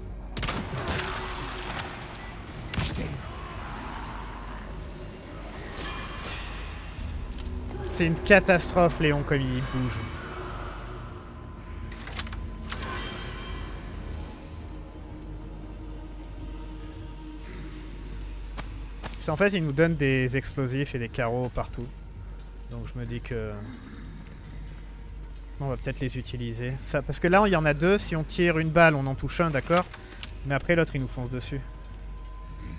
C'est une catastrophe, Léon, comme il bouge. En fait, il nous donne des explosifs et des carreaux partout. Donc je me dis que... on va peut-être les utiliser. Ça, parce que là, il y en a deux. Si on tire une balle, on en touche un, d'accord. Mais après, l'autre, il nous fonce dessus.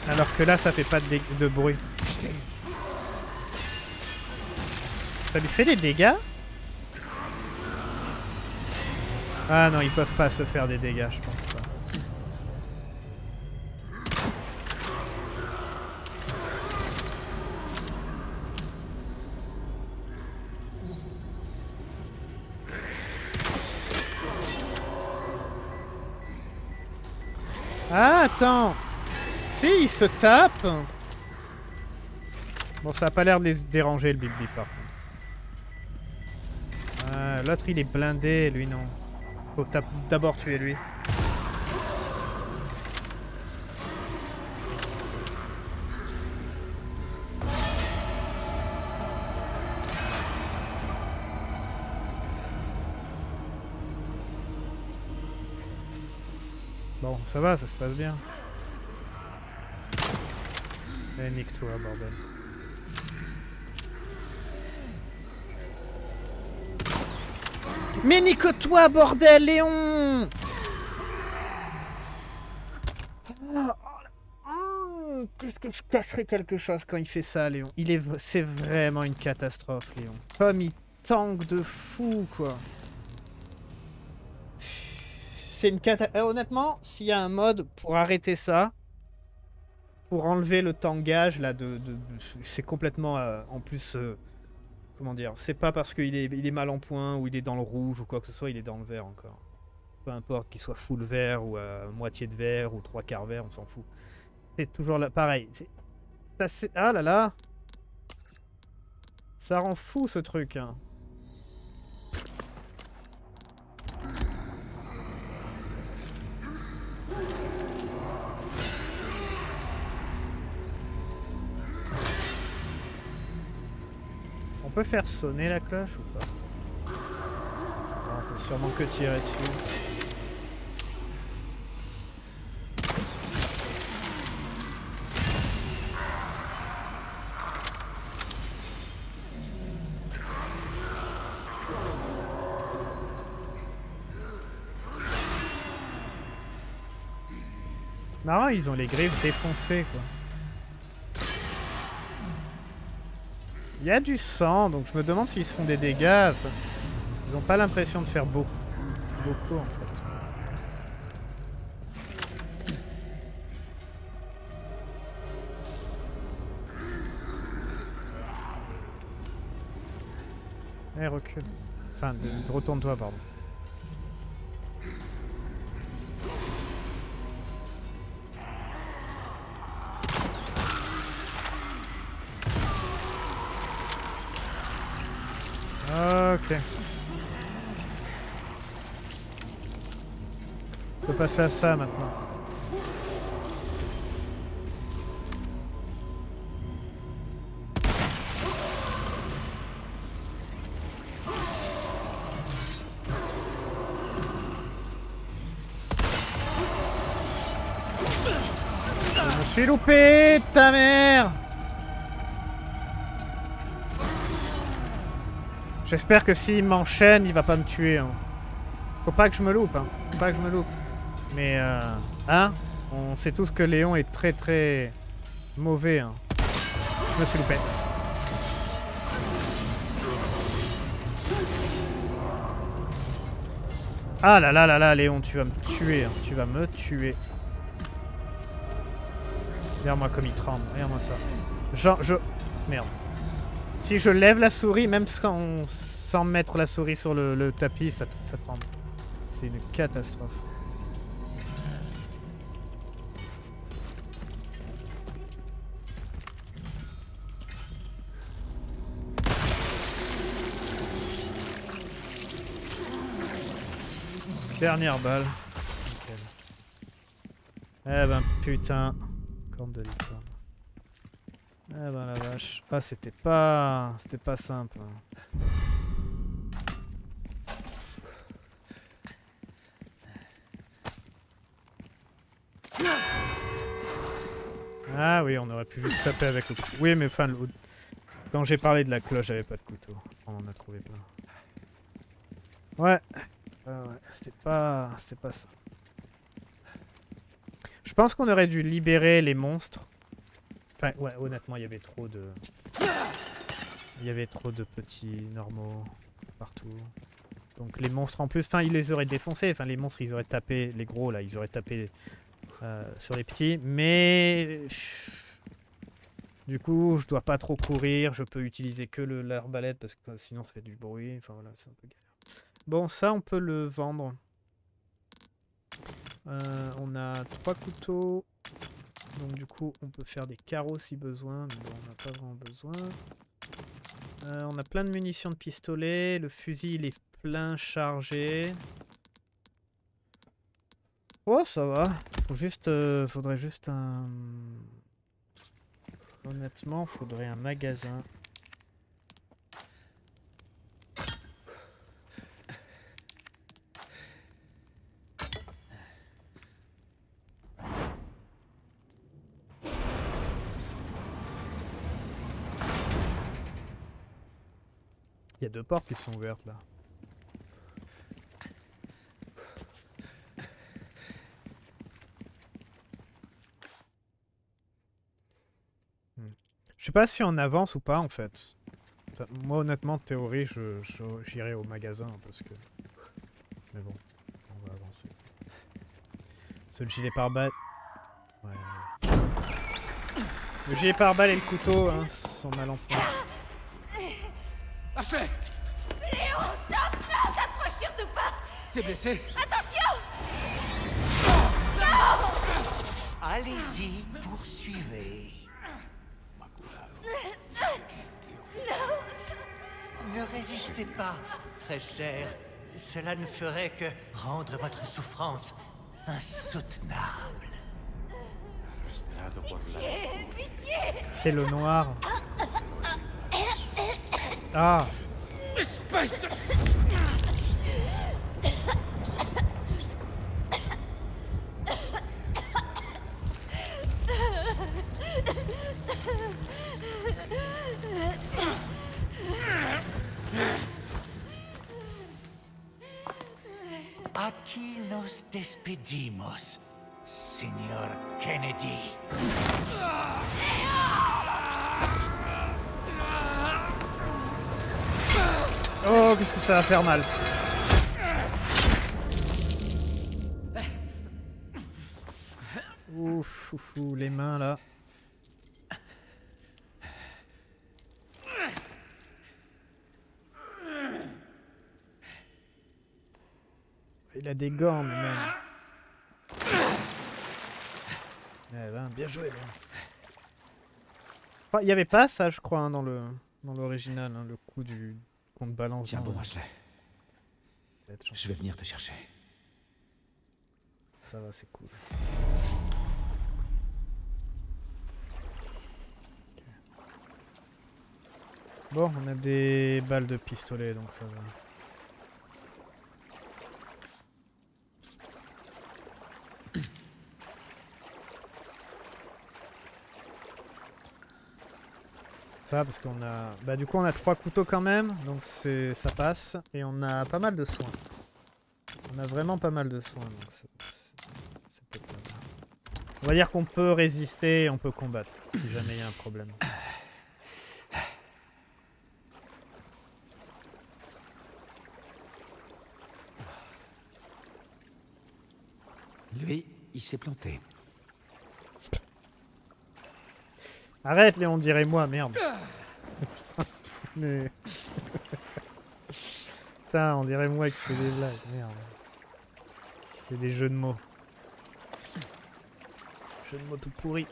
Alors que là, ça fait pas de, dé de bruit. Ça lui fait des dégâts? Ah non, ils peuvent pas se faire des dégâts, je pense pas. Ah, attends. Si, ils se tapent. Bon, ça a pas l'air de les déranger, le bip bip, par contre. Ah, l'autre, il est blindé, lui, non. Faut d'abord tuer lui. Bon, ça va, ça se passe bien. Eh, nique-toi, bordel. Mais nique-toi, bordel, Léon! Qu'est-ce que je casserais quelque chose quand il fait ça, Léon? Il est, c'est vraiment une catastrophe, Léon. Comme il tank de fou, quoi. C'est une catastrophe. Honnêtement, s'il y a un mode pour arrêter ça, pour enlever le tangage, là, de, de, de c'est complètement, euh, en plus... Euh, Comment dire, c'est pas parce qu'il est, il est mal en point ou il est dans le rouge ou quoi que ce soit, il est dans le vert encore. Peu importe qu'il soit full vert ou à moitié de vert ou trois quarts vert, on s'en fout. C'est toujours là, pareil. Ça, ah là là, ça rend fou ce truc. Hein. On peut faire sonner la cloche ou pas? Non, on peut sûrement que tirer dessus. Marrant, ils ont les griffes défoncées, quoi. Il y a du sang, donc je me demande s'ils se font des dégâts. Enfin, ils n'ont pas l'impression de faire beaucoup. Beaucoup, en fait. Eh, recule. Enfin, retourne-toi, pardon. Ok. On peut passer à ça maintenant. Je me suis loupé, ta mère! J'espère que s'il m'enchaîne, il va pas me tuer. Hein. Faut pas que je me loupe. Hein. Faut pas que je me loupe. Mais, euh, hein, on sait tous que Léon est très très mauvais. Hein. Je me suis loupé. Ah là là là là, Léon, tu vas me tuer. Hein. Tu vas me tuer. Regarde-moi comme il tremble. Regarde-moi ça. Genre, je... Merde. Si je lève la souris, même sans, sans mettre la souris sur le, le tapis, ça, ça tremble. C'est une catastrophe. Dernière balle. Nickel. Eh ben putain. Corne de licorne. Eh ben la vache. Ah c'était pas... C'était pas simple. Ah oui, on aurait pu juste taper avec le couteau. Oui mais enfin, le... quand j'ai parlé de la cloche, j'avais pas de couteau. On en a trouvé plein. Ouais. Ouais, ouais. C'était pas... C'était pas ça. Je pense qu'on aurait dû libérer les monstres Enfin, ouais, honnêtement, il y avait trop de... Il y avait trop de petits normaux partout. Donc les monstres en plus, enfin, ils les auraient défoncés. Enfin, les monstres, ils auraient tapé... Les gros, là, ils auraient tapé euh, sur les petits. Mais... Du coup, je dois pas trop courir. Je peux utiliser que l'arbalète parce que sinon, ça fait du bruit. Enfin, voilà, c'est un peu galère. Bon, ça, on peut le vendre. Euh, on a trois couteaux. Donc du coup, on peut faire des carreaux si besoin. Mais bon, on n'a pas vraiment besoin. Euh, on a plein de munitions de pistolet. Le fusil, il est plein chargé. Oh, ça va. Faut juste, euh, faudrait juste un... Honnêtement, faudrait un magasin. Il y a deux portes qui sont ouvertes là. Hmm. Je sais pas si on avance ou pas en fait. Enfin, moi honnêtement, en théorie, je, je, j'irai au magasin parce que... Mais bon, on va avancer. Ce gilet pare-balles... Ouais. Le gilet pare-balles et le couteau hein, sont mal en point. Ashley! Léon, stop! Non, t'approches surtout pas! T'es blessé? Attention! Non! Allez-y, poursuivez. Non! Ne résistez pas, très cher. Cela ne ferait que rendre votre souffrance insoutenable. Pitié, pitié! C'est le noir. Ah! Espèce de... Aquí nos despedimos, señor Kennedy. Oh, qu'est-ce que ça va faire mal. Ouf, ouf, ouf, les mains là. Il a des gants, mais même. Eh ben, bien joué, Ben. Il n'y avait pas ça, je crois, hein, dans le dans l'original, hein, le coup du contre-balance. Tiens bon, dans... Ashley. Je vais venir te chercher. Ça va, c'est cool. Okay. Bon, on a des balles de pistolet, donc ça va. Ça, parce qu'on a... Bah du coup on a trois couteaux quand même, donc c'est ça passe. Et on a pas mal de soins. On a vraiment pas mal de soins, donc c'est... c'est peut-être... On va dire qu'on peut résister et on peut combattre, si jamais il y a un problème. Lui, il s'est planté. Arrête, Léon, dirait moi, merde. Putain, mais... Putain, on dirait moi qui fais des blagues, merde. C'est des jeux de mots. Jeux de mots tout pourris.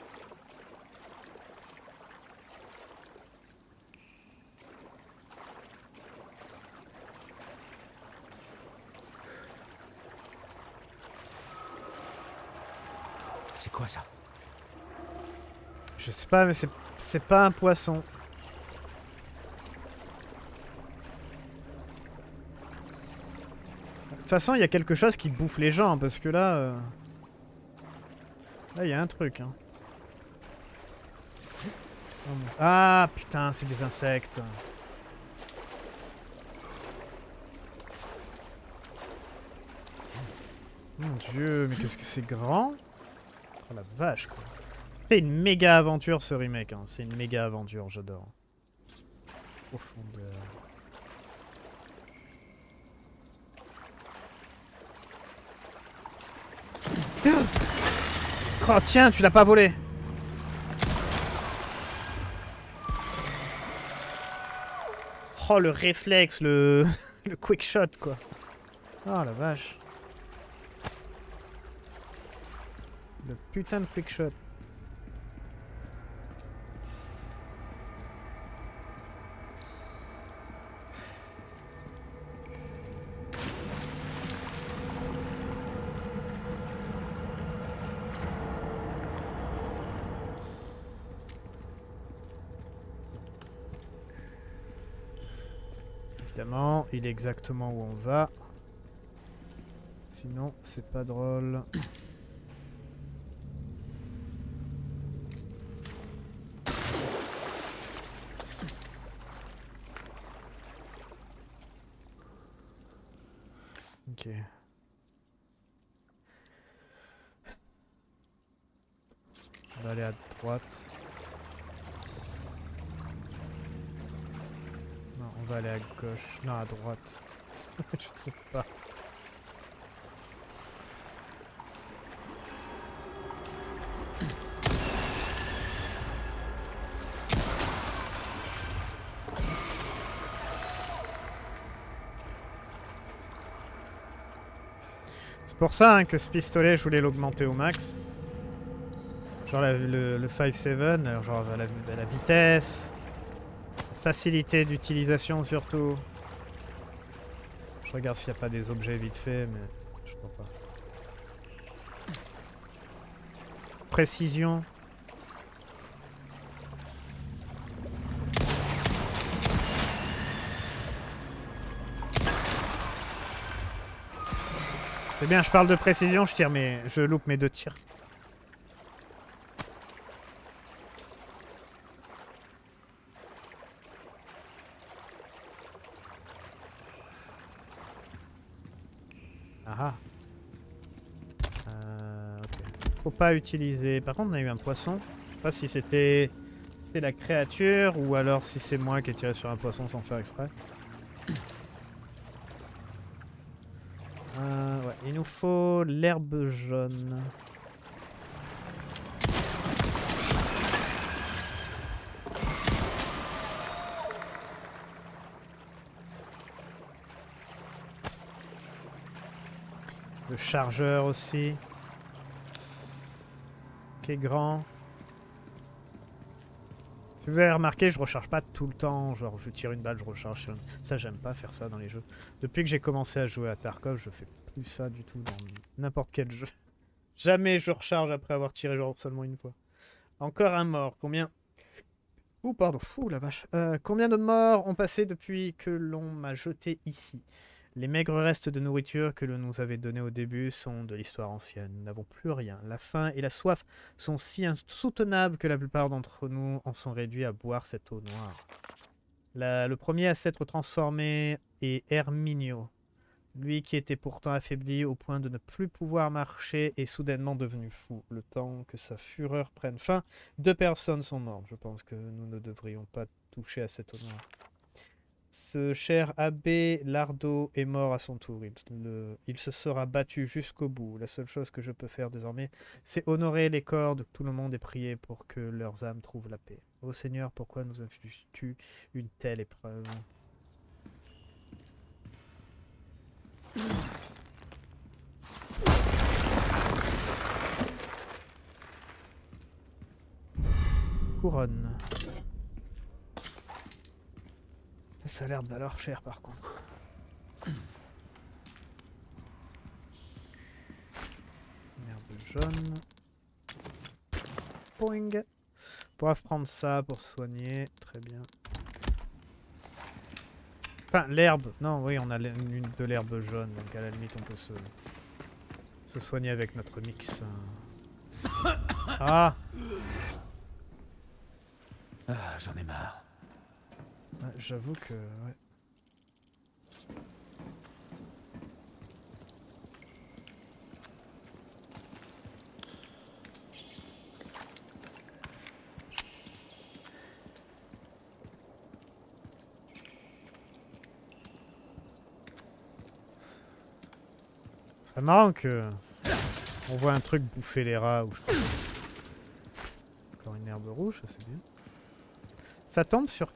C'est quoi ça? Je sais pas, mais c'est c'est pas un poisson. De toute façon, il y a quelque chose qui bouffe les gens, parce que là... Euh... Là, il y a un truc. Hein. Ah, putain, c'est des insectes. Mon Dieu, mais qu'est-ce que c'est grand? Oh la vache, quoi. C'est une méga aventure ce remake, hein. C'est une méga aventure, j'adore. Profondeur. Oh tiens, tu l'as pas volé. Oh le réflexe, le, le quick shot quoi. Oh la vache. Le putain de quick shot. Évidemment, il est exactement où on va. Sinon, c'est pas drôle. Ok. On va aller à droite. Non, on va aller à gauche. Non, à droite. Je sais pas. C'est pour ça hein, que ce pistolet, je voulais l'augmenter au max. Genre la, le, le cinq sept, genre la, la vitesse, la facilité d'utilisation surtout. Je regarde s'il n'y a pas des objets vite fait, mais je crois pas. Précision. C'est bien, je parle de précision, je tire mes, je loupe mes deux tirs. Ah ah. Euh, ok. Faut pas utiliser. Par contre, on a eu un poisson. Je sais pas si c'était c'était la créature ou alors si c'est moi qui ai tiré sur un poisson sans faire exprès. Euh, ouais, il nous faut l'herbe jaune. Le chargeur aussi. Qui est grand. Si vous avez remarqué, je recharge pas tout le temps. Genre, je tire une balle, je recharge. Ça, j'aime pas faire ça dans les jeux. Depuis que j'ai commencé à jouer à Tarkov, je fais plus ça du tout dans n'importe quel jeu. Jamais je recharge après avoir tiré genre seulement une fois. Encore un mort. Combien... Ouh, pardon. Fou, la vache. Euh, combien de morts ont passé depuis que l'on m'a jeté ici? Les maigres restes de nourriture que l'on nous avait donnés au début sont de l'histoire ancienne. Nous n'avons plus rien. La faim et la soif sont si insoutenables que la plupart d'entre nous en sont réduits à boire cette eau noire. La, le premier à s'être transformé est Herminio. Lui qui était pourtant affaibli au point de ne plus pouvoir marcher est soudainement devenu fou. Le temps que sa fureur prenne fin, deux personnes sont mortes. Je pense que nous ne devrions pas toucher à cette eau noire. Ce cher abbé Lardo est mort à son tour. Il, le, il se sera battu jusqu'au bout. La seule chose que je peux faire désormais, c'est honorer les corps de tout le monde et prier pour que leurs âmes trouvent la paix. Ô Seigneur, pourquoi nous infliges-tu une telle épreuve? Couronne. Ça a l'air de valoir cher par contre. Herbe jaune. Poing. On pourra prendre ça pour soigner. Très bien. Enfin, l'herbe. Non, oui, on a une de l'herbe jaune. Donc à la limite, on peut se, se soigner avec notre mix. Ah! Ah, j'en ai marre. Ouais, j'avoue que... Ouais. C'est marrant que on voit un truc bouffer les rats ou je sais pas. Encore une herbe rouge, ça c'est bien. Ça tombe sur...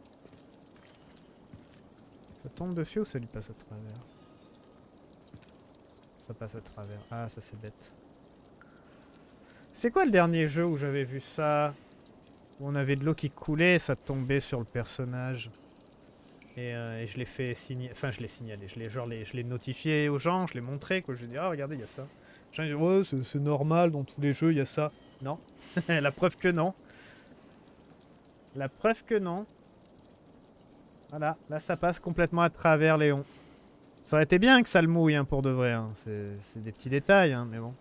Ça tombe dessus ou ça lui passe à travers? Ça passe à travers. Ah, ça c'est bête. C'est quoi le dernier jeu où j'avais vu ça? Où on avait de l'eau qui coulait et ça tombait sur le personnage. Et, euh, et je l'ai fait signaler. Enfin, je l'ai signalé. Je l'ai genre les, je l'ai notifié aux gens, je l'ai montré. Quoi. Je lui ai dit, ah, regardez, il y a ça. Les gens ils disent, ouais, c'est normal, dans tous les jeux, il y a ça. Non. La preuve que non. La preuve que non. Voilà, là ça passe complètement à travers Léon. Ça aurait été bien que ça le mouille hein, pour de vrai. Hein. C'est des petits détails, hein, mais bon.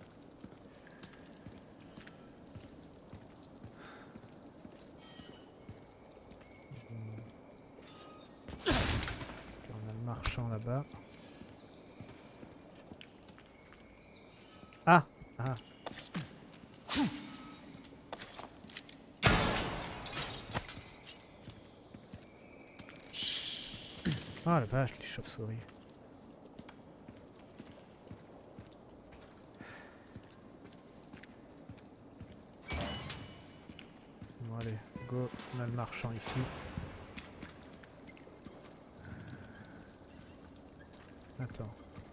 On a le marchand là-bas. Ah, ah. Oh la vache, les chauves-souris. Bon allez, go, on a le marchand ici. Attends.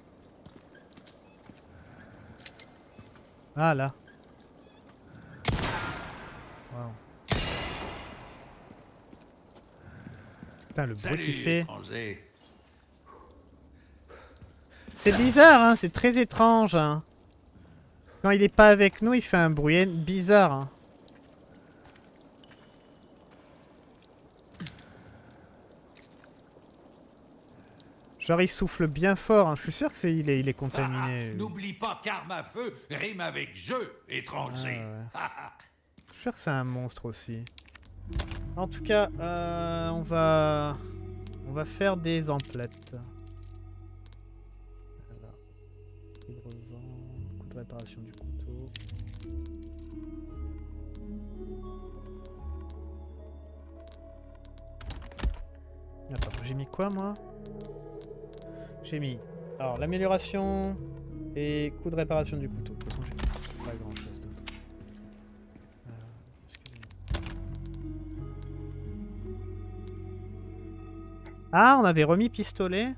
Ah là. Waouh. Putain, le bruit qu'il fait. C'est bizarre, hein, c'est très étrange. Hein. Quand il est pas avec nous, il fait un bruit bizarre. Hein. Genre il souffle bien fort, hein. Je suis sûr que c'est il est, il est contaminé. Ah, n'oublie pas qu'arme à feu rime avec jeu, étranger. Ah, ouais. Je suis sûr que c'est un monstre aussi. En tout cas, euh, on va on va faire des emplettes. Voilà. Prix de revente, coût de réparation du couteau. Attends, j'ai mis quoi moi? J'ai mis alors l'amélioration et coût de réparation du couteau. De toute façon, j'ai pas grand chose d'autre. Ah, on avait remis pistolet.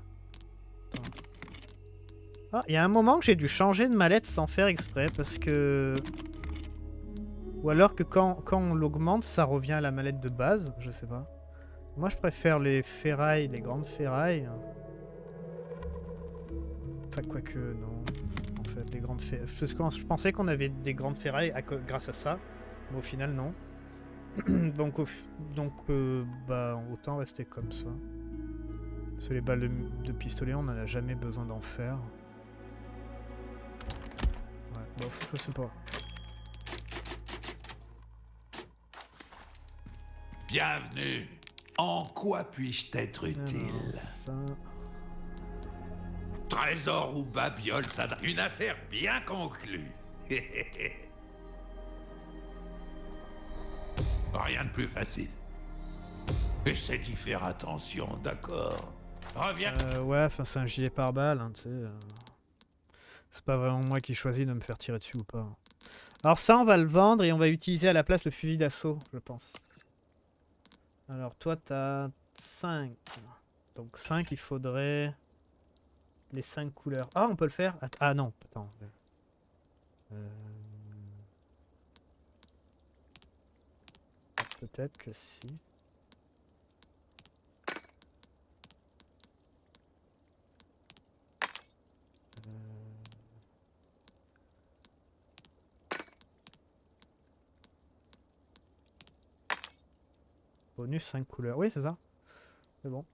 Ah, il y a un moment que j'ai dû changer de mallette sans faire exprès parce que... Ou alors que quand, quand on l'augmente, ça revient à la mallette de base, je sais pas. Moi, je préfère les ferrailles, les grandes ferrailles. Enfin, quoique, non. En fait, les grandes ferrailles... Parce que je pensais qu'on avait des grandes ferrailles à co... grâce à ça, mais au final, non. donc, au... donc euh, bah, autant rester comme ça. Parce que les balles de, de pistolet, on n'en a jamais besoin d'en faire. Ouais, bof, je sais pas. Bienvenue. En quoi puis-je t'être utile? Alors, ça... Trésor ou babiole, ça donne une affaire bien conclue. Rien de plus facile. Essaie d'y faire attention, d'accord? Reviens. Euh, ouais, enfin c'est un gilet pare-balles, hein, tu sais. Euh... C'est pas vraiment moi qui choisis de me faire tirer dessus ou pas. Alors ça, on va le vendre et on va utiliser à la place le fusil d'assaut, je pense. Alors toi, t'as cinq. Donc cinq, il faudrait les cinq couleurs. Ah, on peut le faire? Ah non, attends. Euh... Peut-être que si. Bonus cinq couleurs. Oui, c'est ça. C'est bon.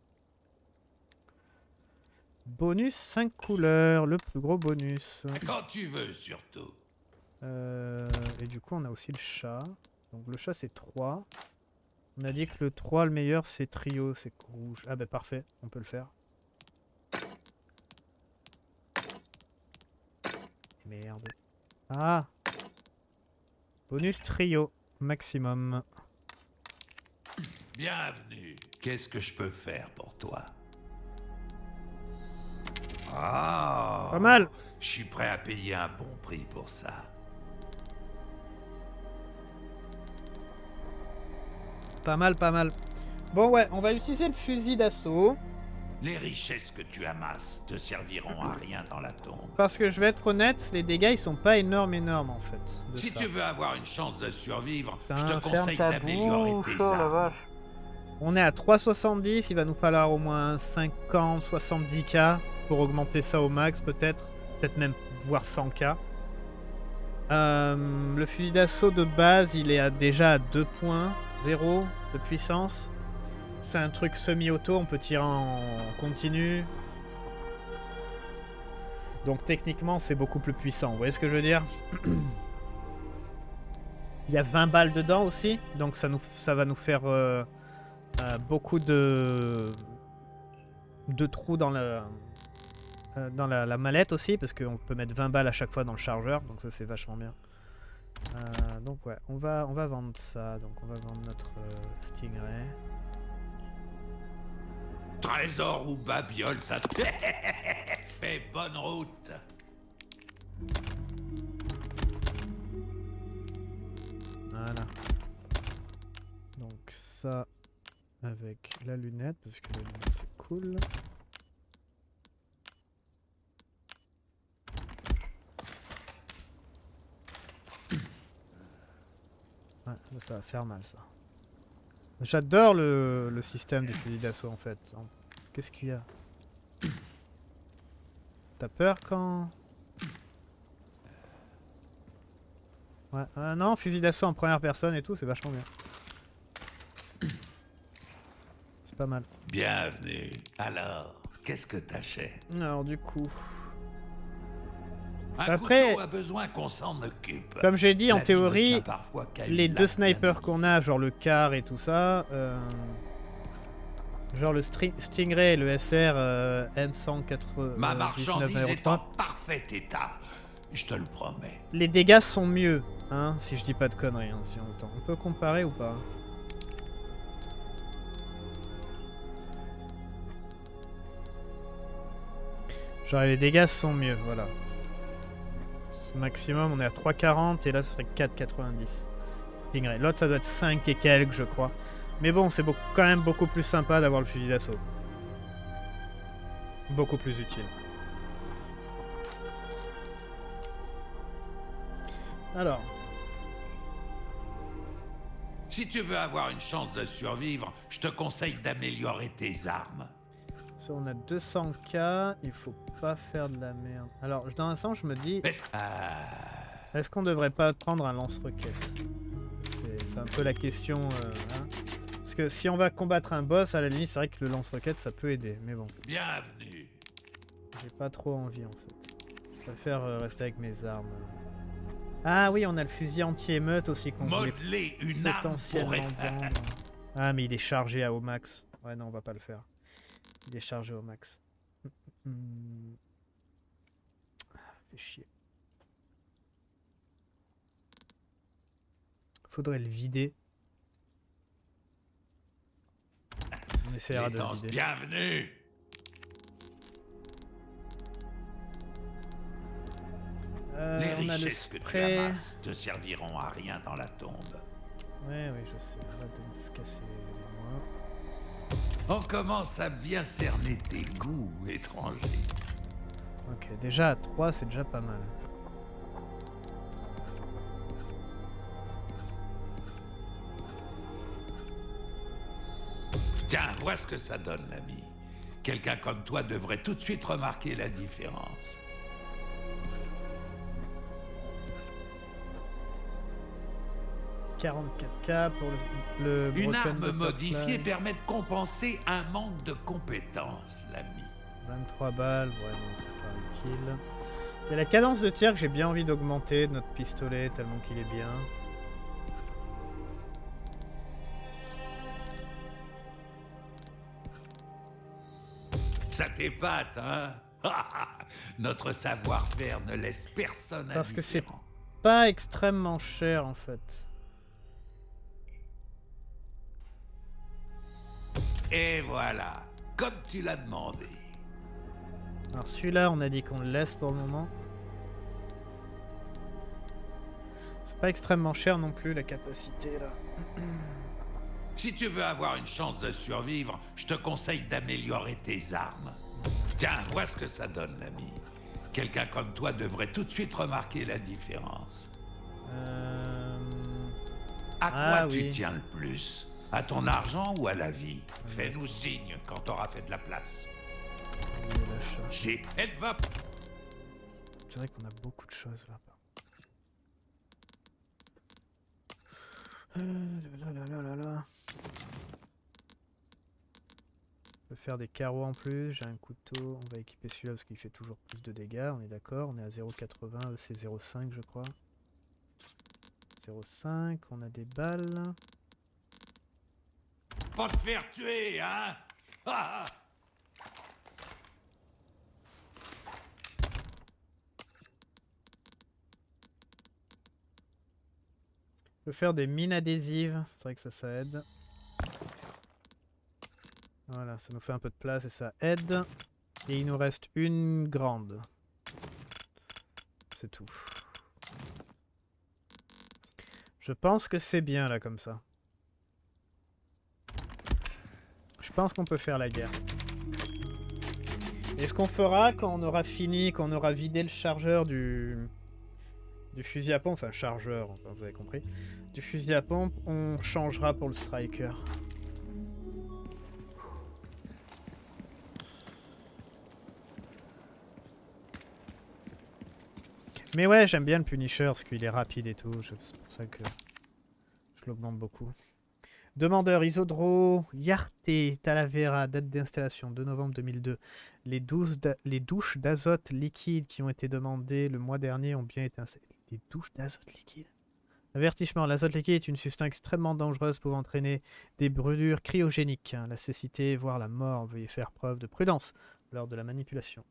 Bonus cinq couleurs. Le plus gros bonus. Quand tu veux, surtout. Euh, et du coup, on a aussi le chat. Donc le chat, c'est trois. On a dit que le trois, le meilleur, c'est trio. C'est rouge. Ah bah parfait. On peut le faire. Merde. Ah. Bonus trio. Maximum. Bienvenue. Qu'est-ce que je peux faire pour toi? Ah, Pas mal. Je suis prêt à payer un bon prix pour ça. Pas mal, pas mal. Bon ouais, on va utiliser le fusil d'assaut. Les richesses que tu amasses te serviront à rien dans la tombe. Parce que je vais être honnête, les dégâts ils sont pas énormes énormes en fait. De Si ça. tu veux avoir une chance de survivre, Putain, je te ferme conseille ta d'améliorer bouche, tes oh la armes. vache. On est à trois soixante-dix, il va nous falloir au moins cinquante soixante-dix K pour augmenter ça au max peut-être. Peut-être même voire cent K. Euh, le fusil d'assaut de base, il est à, déjà à deux point zéro de puissance. C'est un truc semi-auto, on peut tirer en continu. Donc techniquement, c'est beaucoup plus puissant. Vous voyez ce que je veux dire? Il y a vingt balles dedans aussi, donc ça, nous, ça va nous faire euh, euh, beaucoup de, de trous dans, le, euh, dans la, la mallette aussi, parce qu'on peut mettre vingt balles à chaque fois dans le chargeur, donc ça c'est vachement bien. Euh, donc ouais, on va, on va vendre ça, donc on va vendre notre euh, Stingray. Trésor ou babiole, ça te fait bonne route. Voilà. Donc ça avec la lunette, parce que la lunette c'est cool. Ouais, ça, ça va faire mal ça. J'adore le, le système du fusil d'assaut en fait. Qu'est-ce qu'il y a? T'as peur quand... Ouais, euh, non, fusil d'assaut en première personne et tout, c'est vachement bien. C'est pas mal. Bienvenue. Alors, qu'est-ce que t'achètes? Alors du coup... Un Après, couteau a besoin qu'on s'en occupe. Comme j'ai dit, en La vie théorie, me tient parfois qu'à une les deux lame, snipers bien qu'on a, genre le car et tout ça, euh, genre le Stri- Stingray et le S R euh, M cent quatre-vingt-dix-neuf Ma marchandise zéro est en trois, parfait état. Je te le promets. les dégâts sont mieux, hein, si je dis pas de conneries, hein, si on entend. On peut comparer ou pas? Genre les dégâts sont mieux, voilà. Maximum, on est à trois quarante et là ce serait quatre quatre-vingt-dix. Stingray. L'autre ça doit être cinq et quelques, je crois. Mais bon, c'est quand même beaucoup plus sympa d'avoir le fusil d'assaut. Beaucoup plus utile. Alors. Si tu veux avoir une chance de survivre, je te conseille d'améliorer tes armes. Ça, on a deux cents K, il faut pas faire de la merde. Alors, dans un sens, je me dis... Est-ce qu'on devrait pas prendre un lance-roquette? C'est un peu la question... Euh, hein. Parce que si on va combattre un boss, à la limite, c'est vrai que le lance-roquette, ça peut aider, mais bon. Bienvenue. J'ai pas trop envie, en fait. Je préfère euh, rester avec mes armes. Ah oui, on a le fusil anti-émeute aussi qu'on voulait une potentiellement vendre. Ah, mais il est chargé à au max. Ouais, non, on va pas le faire. Il est chargé au max. Mmh. Ah, fait chier. Faudrait le vider. On essaiera de le vider. Bienvenue. Euh, Les on a le richesses que tu spray. amasses te serviront à rien dans la tombe. Ouais, oui, je sais. Arrête de me casser les noix. On commence à bien cerner tes goûts étrangers. Ok, déjà à trois, c'est déjà pas mal. Tiens, vois ce que ça donne, l'ami. Quelqu'un comme toi devrait tout de suite remarquer la différence. quarante-quatre K pour le, le Une Broken arme Butterfly. modifiée permet de compenser un manque de compétences, l'ami. vingt-trois balles, ouais, non, c'est pas utile. Il y a la cadence de tir que j'ai bien envie d'augmenter de notre pistolet, tellement qu'il est bien. Ça t'épate, hein? Notre savoir-faire ne laisse personne indifférent. Parce que c'est pas extrêmement cher, en fait. Et voilà, comme tu l'as demandé. Alors celui-là, on a dit qu'on le laisse pour le moment. C'est pas extrêmement cher non plus la capacité là. Si tu veux avoir une chance de survivre, je te conseille d'améliorer tes armes. Tiens, vois ce que ça donne, l'ami. Quelqu'un comme toi devrait tout de suite remarquer la différence. Euh... À quoi Ah, tu oui. tiens le plus? À ton argent ou à la vie? Fais-nous signe quand t'auras fait de la place. J'ai... Elle va... C'est vrai qu'on a beaucoup de choses là. Euh, là, là, là, là, là. Je peux faire des carreaux en plus, j'ai un couteau, on va équiper celui-là parce qu'il fait toujours plus de dégâts, on est d'accord, on est à zéro virgule quatre-vingts, eux c'est zéro virgule cinq je crois. zéro virgule cinq, on a des balles. Pas te faire tuer, hein? Ah, ah. Je peux faire des mines adhésives, c'est vrai que ça, ça aide. Voilà, ça nous fait un peu de place et ça aide. Et il nous reste une grande. C'est tout. Je pense que c'est bien là comme ça. Je pense qu'on peut faire la guerre. Et ce qu'on fera quand on aura fini, quand on aura vidé le chargeur du... du fusil à pompe, enfin chargeur, enfin, vous avez compris, du fusil à pompe, on changera pour le striker. Mais ouais, j'aime bien le Punisher parce qu'il est rapide et tout, c'est pour ça que je l'augmente beaucoup. Demandeur Isodro Yarte Talavera, date d'installation deux novembre deux mille deux. Les, les douches d'azote liquide qui ont été demandées le mois dernier ont bien été installées. Des douches d'azote liquide. Avertissement, l'azote liquide est une substance extrêmement dangereuse pouvant entraîner des brûlures cryogéniques, la cécité, voire la mort. Veuillez faire preuve de prudence lors de la manipulation.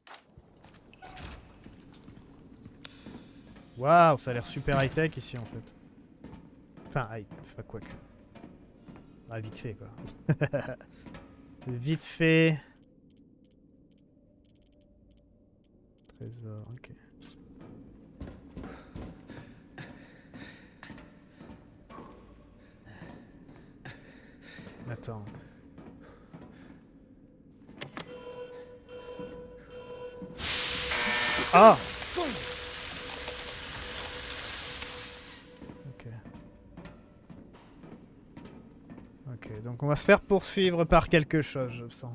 Waouh, ça a l'air super high-tech ici en fait. Enfin, high, enfin quoi que. Ah, vite fait quoi. Vite fait. Trésor, ok. Attends. Ah! Ok. Ok, donc on va se faire poursuivre par quelque chose, je sens.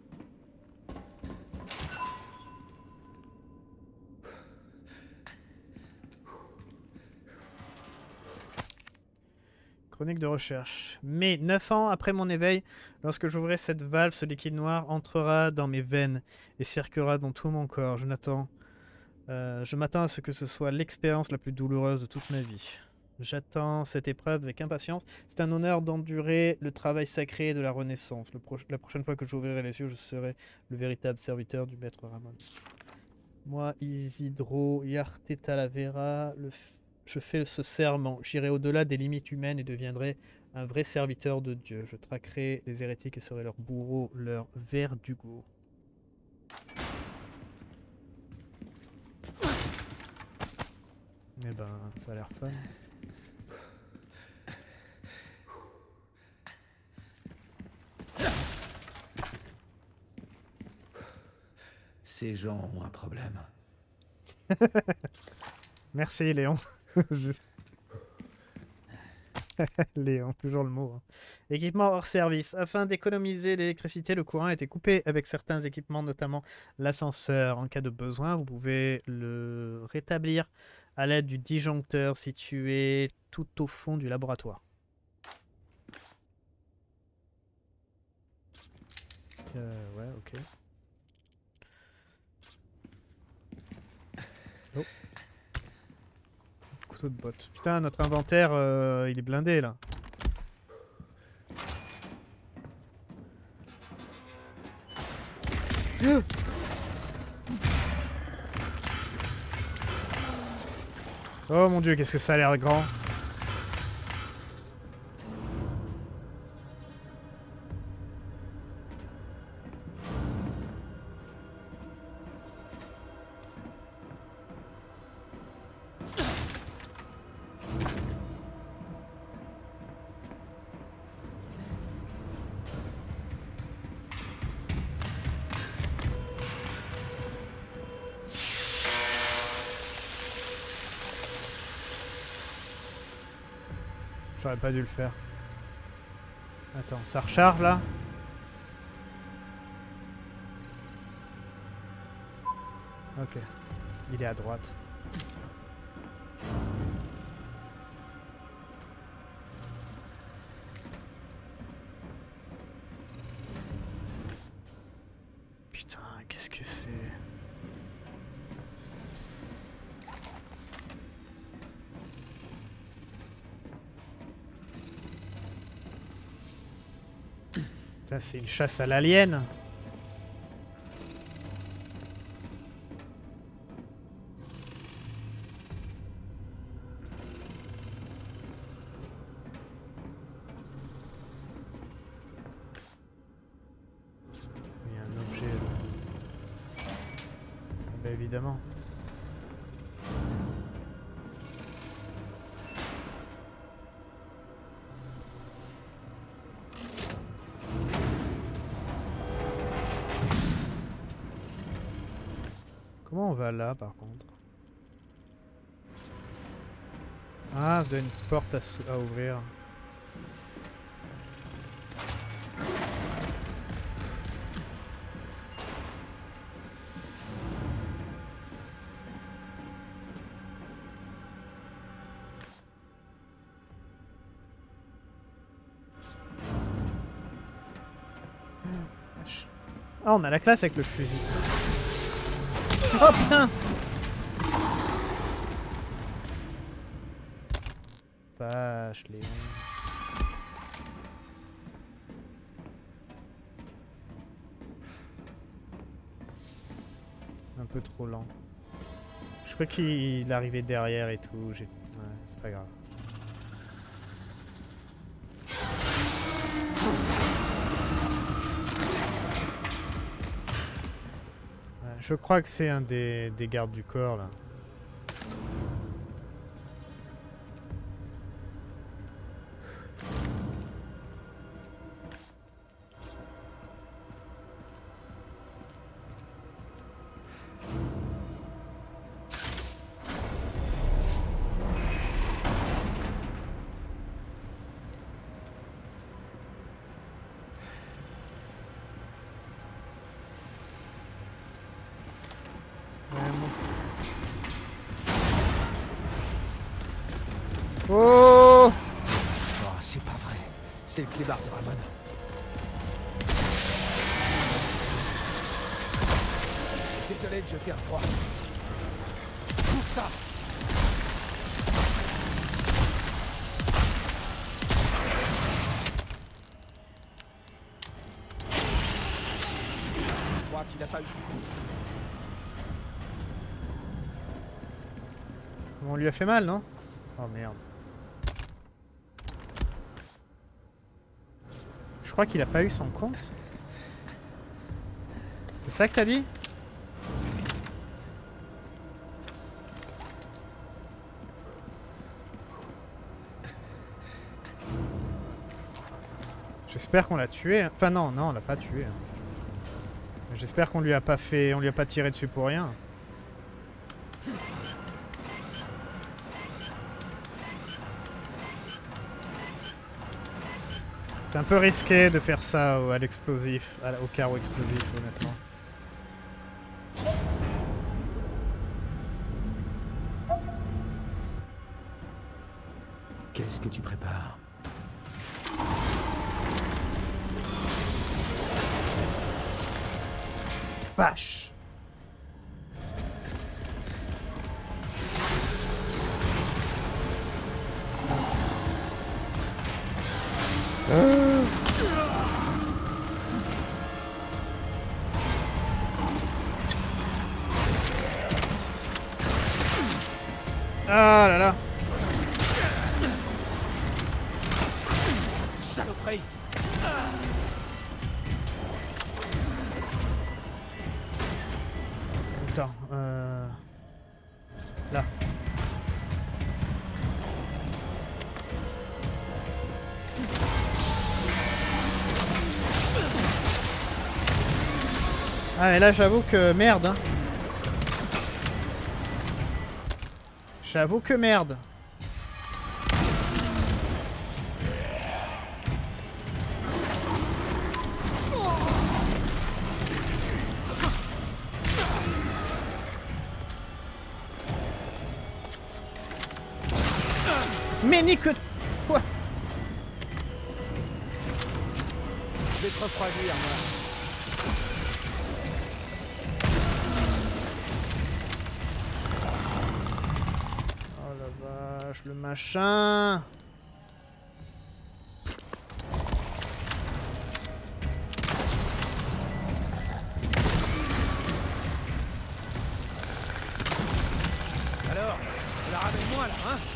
Chronique de recherche. Mais neuf ans après mon éveil, lorsque j'ouvrirai cette valve, ce liquide noir entrera dans mes veines et circulera dans tout mon corps. Je n'attends, euh, je m'attends à ce que ce soit l'expérience la plus douloureuse de toute ma vie. J'attends cette épreuve avec impatience. C'est un honneur d'endurer le travail sacré de la Renaissance. Le pro la prochaine fois que j'ouvrirai les yeux, je serai le véritable serviteur du maître Ramon. Moi, Isidro Yarte Talavera, le je fais ce serment. J'irai au-delà des limites humaines et deviendrai un vrai serviteur de Dieu. Je traquerai les hérétiques et serai leur bourreau, leur verdugo. Eh ben, ça a l'air fun. Ces gens ont un problème. Merci Léon. Léon, toujours le mot. Hein. Équipement hors service. Afin d'économiser l'électricité, le courant a été coupé avec certains équipements, notamment l'ascenseur. En cas de besoin, vous pouvez le rétablir à l'aide du disjoncteur situé tout au fond du laboratoire. Euh, ouais, ok. Oh. Couteau de botte. Putain, notre inventaire, euh, il est blindé là. Oh mon dieu, qu'est-ce que ça a l'air grand. J'aurais pas dû le faire. Attends, ça recharge là? Ok. Il est à droite. Putain, qu'est-ce que c'est? Ça, c'est une chasse à l'alien. Il y a un objet là. Bah évidemment. Comment on va là par contre? Ah, ça doit une porte à, à ouvrir. Ah, on a la classe avec le fusil. Oh putain! Vache, les... Un peu trop lent. Je crois qu'il arrivait derrière et tout. Ouais, c'est pas grave. Je crois que c'est un des, des gardes du corps là. Oh! Oh, c'est pas vrai. C'est le clébard de Ramon. Désolé de jeter un froid. Tout ça! Je crois qu'il n'a pas eu son compte. On lui a fait mal, non? Oh merde. Je crois qu'il a pas eu son compte. C'est ça que t'as dit? J'espère qu'on l'a tué. Enfin non, non, on l'a pas tué. J'espère qu'on lui a pas fait, on lui a pas tiré dessus pour rien. C'est un peu risqué de faire ça au, à l'explosif, au carreau explosif, honnêtement. Qu'est-ce que tu prépares? Vache! Euh... Ah là là! Saloperie! Attends, euh... là. Ah mais là j'avoue que merde hein. J'avoue que merde. Mais nique... Quoi? Je vais te refroidir, moi. Oh la vache, le machin. Alors, tu la ramènes moi là, hein?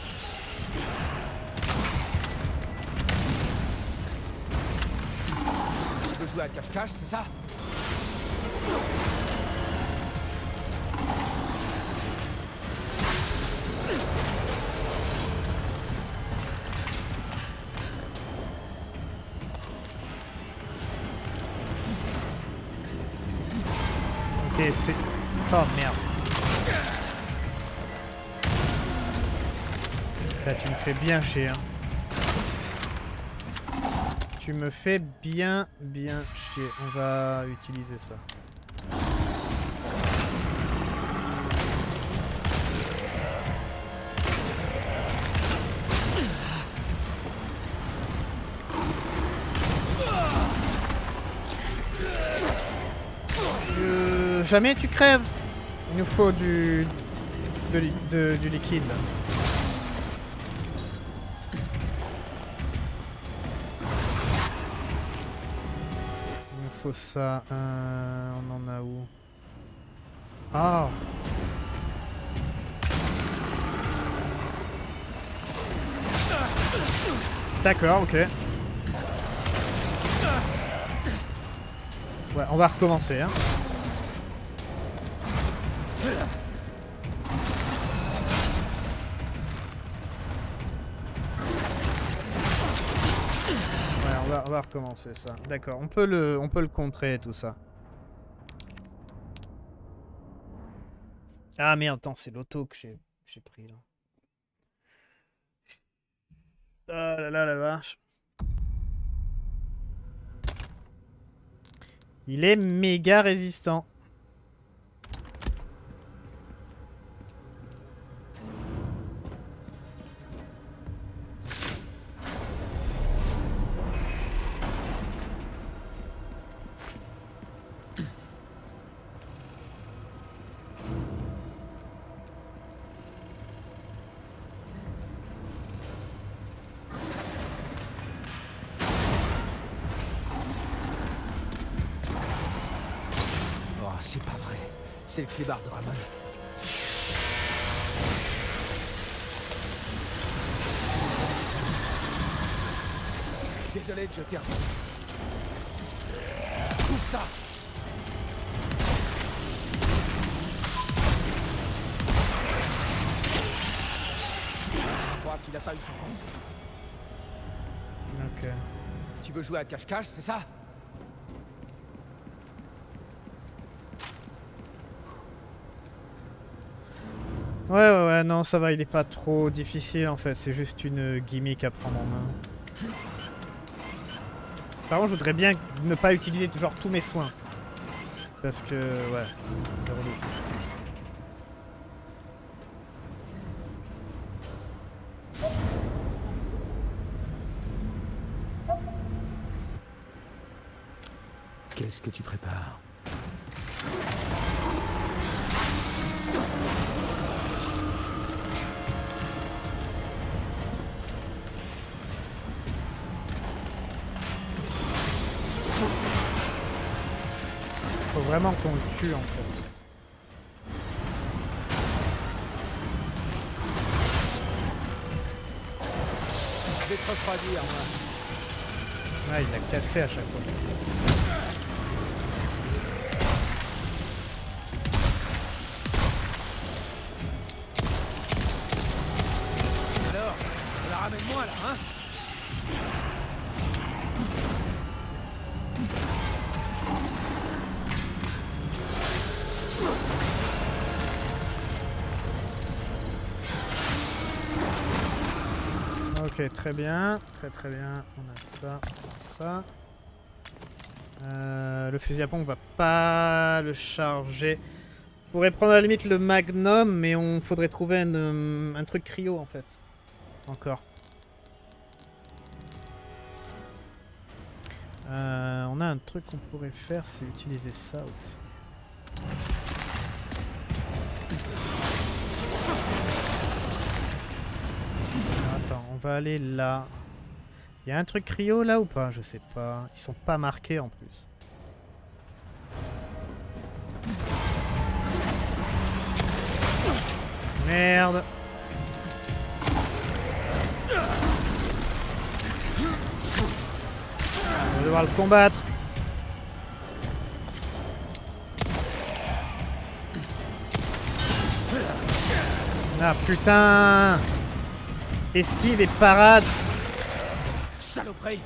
Tu veux jouer à cache-cache, c'est ça? Ok, c'est... Oh merde. Là, tu me fais bien chier. Hein. Tu me fais bien, bien chier. On va utiliser ça. Euh, jamais tu crèves. Il nous faut du, de, de, du liquide. Là. Faut ça. Euh, on en a où? Ah! D'accord, ok. Ouais, on va recommencer, hein. On va, on va recommencer ça. D'accord, on peut le, on peut le contrer tout ça. Ah mais attends, c'est l'auto que j'ai, j'ai pris là. Ah là là la vache. Il est méga résistant. C'est pas vrai. C'est le clébard de Ramon. Désolé de jeter un... Coupe ça! Je crois qu'il a pas eu son compte. Ok. Tu veux jouer à cache-cache, c'est ça? Ouais, ouais, ouais, non, ça va, il est pas trop difficile en fait, c'est juste une gimmick à prendre en main. Par contre, je voudrais bien ne pas utiliser toujours tous mes soins. Parce que, ouais, c'est relou. Qu'est-ce que tu prépares? Faut vraiment qu'on le tue en fait. Je vais te refroidir, moi. Ah, il a cassé à chaque fois. Alors, on la ramène moi là, hein? Ok, très bien, très très bien. On a ça, on a ça. Euh, le fusil à pompe, on va pas le charger. On pourrait prendre à la limite le magnum, mais on faudrait trouver un, un truc cryo en fait. Encore. Euh, on a un truc qu'on pourrait faire, c'est utiliser ça aussi. Alors, attends, on va aller là. Il y a un truc cryo là ou pas? Je sais pas. Ils sont pas marqués en plus. Merde. On va devoir le combattre. Ah putain. Esquive et parade. Saloperie.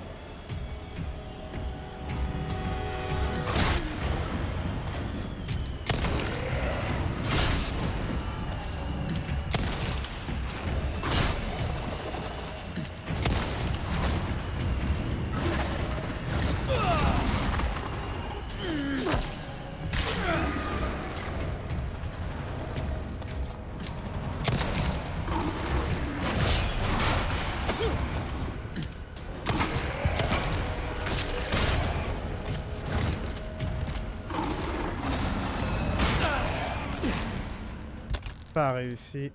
Pas réussi.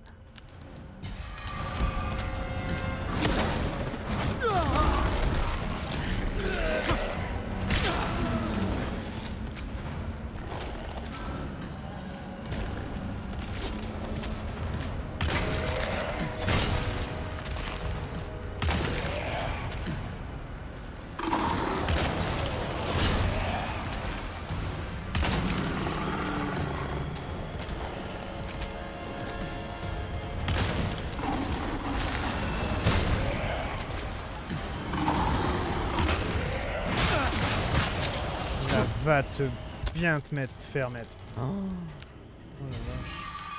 Va te bien te mettre, faire mettre. Oh, oh la vache.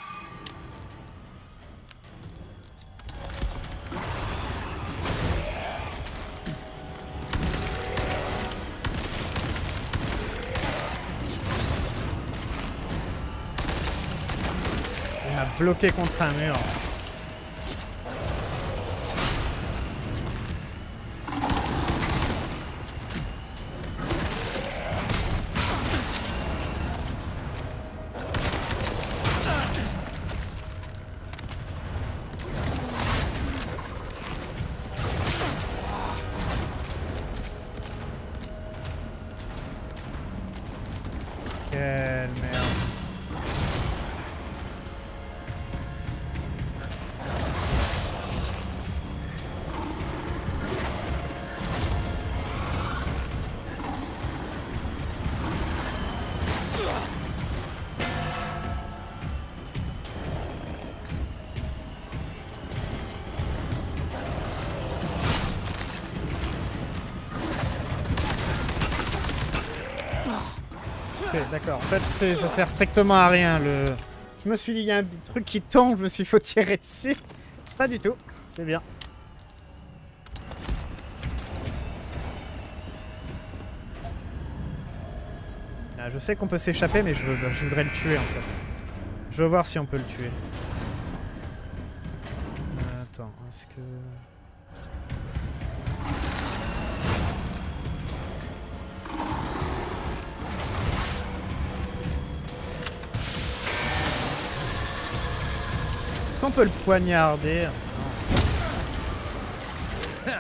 Il m'a bloqué contre un mur. Quelle merde. Ok, d'accord. En fait, ça sert strictement à rien. Le... Je me suis dit, il y a un truc qui tombe, je me suis dit, faut tirer dessus. Pas du tout. C'est bien. Ah, je sais qu'on peut s'échapper, mais je, veux, je voudrais le tuer, en fait. Je veux voir si on peut le tuer. Euh, attends, est-ce que... Est-ce qu'on peut le poignarder? Non.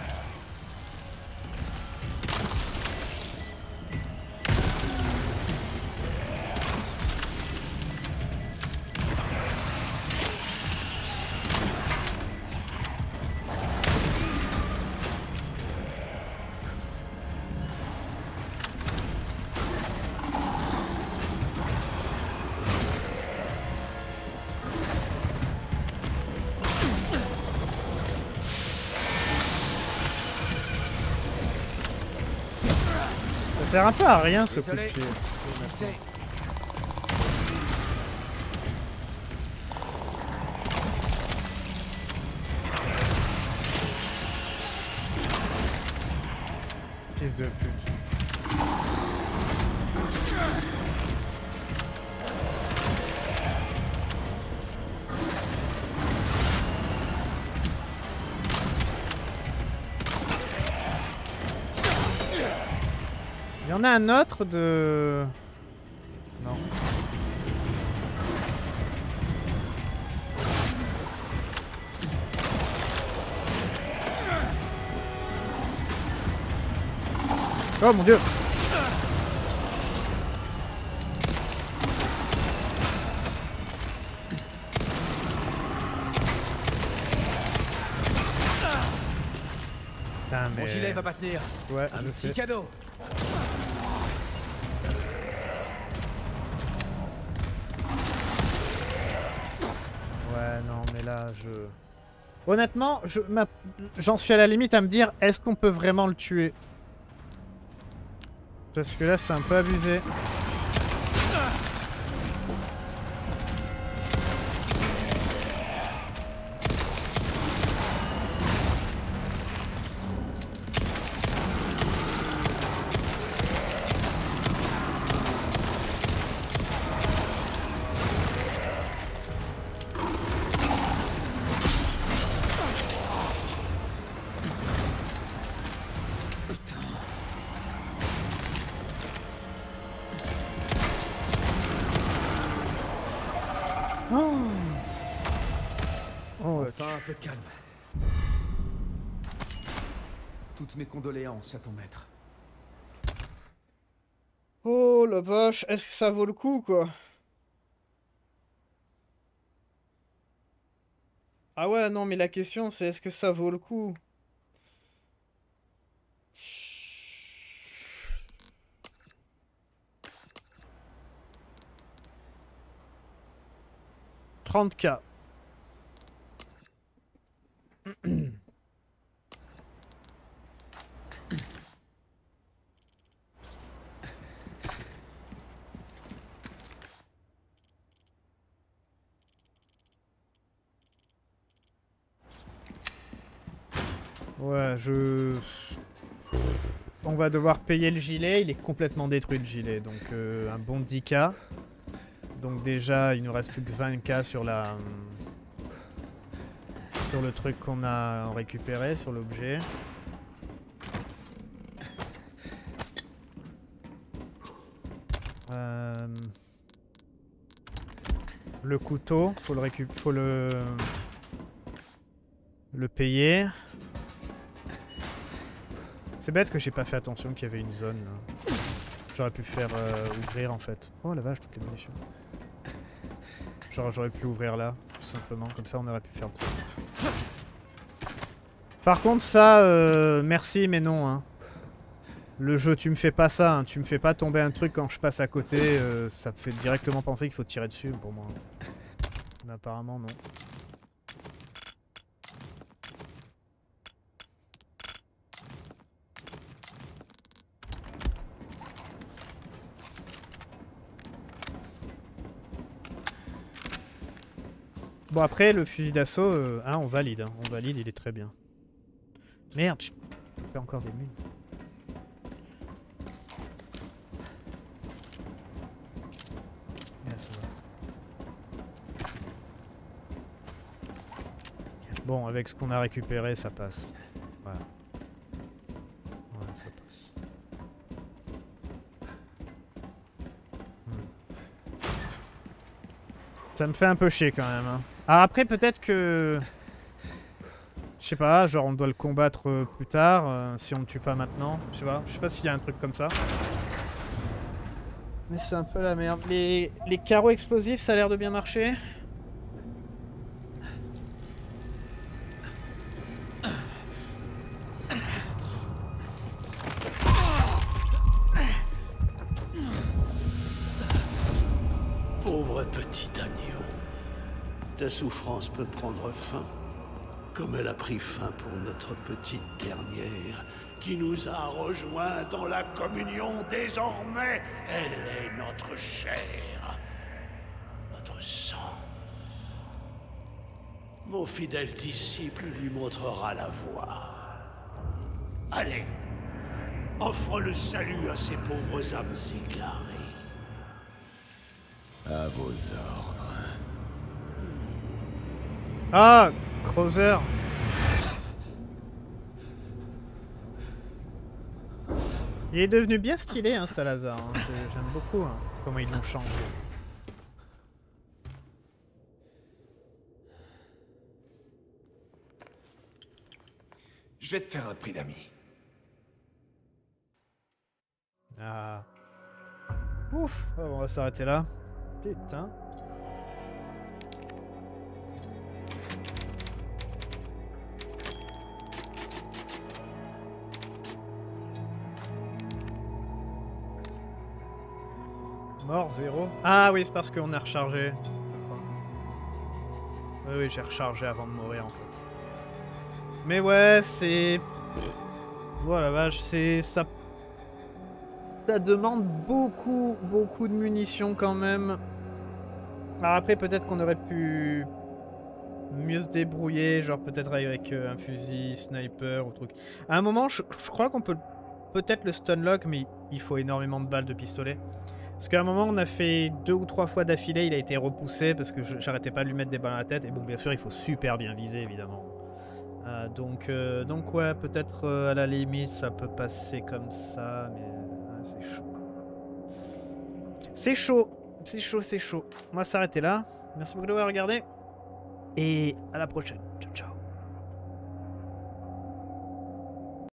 Ça sert un peu à rien ce coup de pied. Fils de pute. Il y en a un autre de... Non. Oh mon dieu! Putain, mais... Mon gilet va pas tenir. Ouais, Un je petit sais. cadeau. Ouais, non, mais là, je... Honnêtement, je, ma- j'en suis à la limite à me dire, est-ce qu'on peut vraiment le tuer? Parce que là, c'est un peu abusé. Enfin, un peu de calme. Toutes mes condoléances à ton maître. Oh la vache, est-ce que ça vaut le coup, quoi? Ah ouais, non, mais la question, c'est est-ce que ça vaut le coup? trente K. Ouais, je... On va devoir payer le gilet, il est complètement détruit le gilet, donc euh, un bon dix K. Donc déjà, il nous reste plus que vingt K sur la... sur le truc qu'on a récupéré, sur l'objet. Euh... Le couteau, faut le récup... faut le... le payer. C'est bête que j'ai pas fait attention qu'il y avait une zone là. J'aurais pu faire euh, ouvrir en fait. Oh la vache, toutes les munitions. Genre j'aurais pu ouvrir là, tout simplement, comme ça on aurait pu faire le truc. Par contre ça, euh, merci mais non hein. Le jeu, tu me fais pas ça, hein. Tu me fais pas tomber un truc quand je passe à côté, euh, ça me fait directement penser qu'il faut tirer dessus pour moi. Mais apparemment non. Bon après le fusil d'assaut, euh, hein, on valide, hein. On valide, il est très bien. Merde, j'ai fait encore des mules. Yeah, ça va. Bon, avec ce qu'on a récupéré, ça passe. Voilà. Ouais, ça passe. Hmm. Ça me fait un peu chier quand même, hein. Alors après, peut-être que... Je sais pas, genre on doit le combattre euh, plus tard, euh, si on le tue pas maintenant. Je sais pas, je sais pas s'il y a un truc comme ça. Mais c'est un peu la merde. Les, les carreaux explosifs, ça a l'air de bien marcher. Pauvre petit agneau. Ta souffrance peut prendre fin, comme elle a pris fin pour notre petite dernière, qui nous a rejoints dans la communion désormais. Elle est notre chair, notre sang. Mon fidèle disciple lui montrera la voie. Allez, offre le salut à ces pauvres âmes égarées. À vos ordres. Ah, Il est devenu bien stylé, hein, Salazar. Hein. J'aime beaucoup hein, comment ils l'ont changé. Je vais te faire un prix d'amis. Ah. Ouf, oh, on va s'arrêter là. Putain. Mort, zéro. Ah oui, c'est parce qu'on a rechargé. Oui, oui, j'ai rechargé avant de mourir en fait. Mais ouais, c'est... Voilà, vache, c'est... Ça... Ça demande beaucoup, beaucoup de munitions quand même. Alors après, peut-être qu'on aurait pu... mieux se débrouiller, genre peut-être avec euh, un fusil, sniper ou truc. À un moment, je, je crois qu'on peut peut-être le stunlock, mais il faut énormément de balles de pistolet. Parce qu'à un moment, on a fait deux ou trois fois d'affilée, il a été repoussé parce que j'arrêtais pas de lui mettre des balles à la tête. Et bon, bien sûr, il faut super bien viser, évidemment. Euh, donc, euh, donc ouais, peut-être euh, à la limite, ça peut passer comme ça, mais euh, c'est chaud. C'est chaud, c'est chaud, c'est chaud. On va s'arrêter là. Merci beaucoup d'avoir regardé. Et à la prochaine. Ciao, ciao.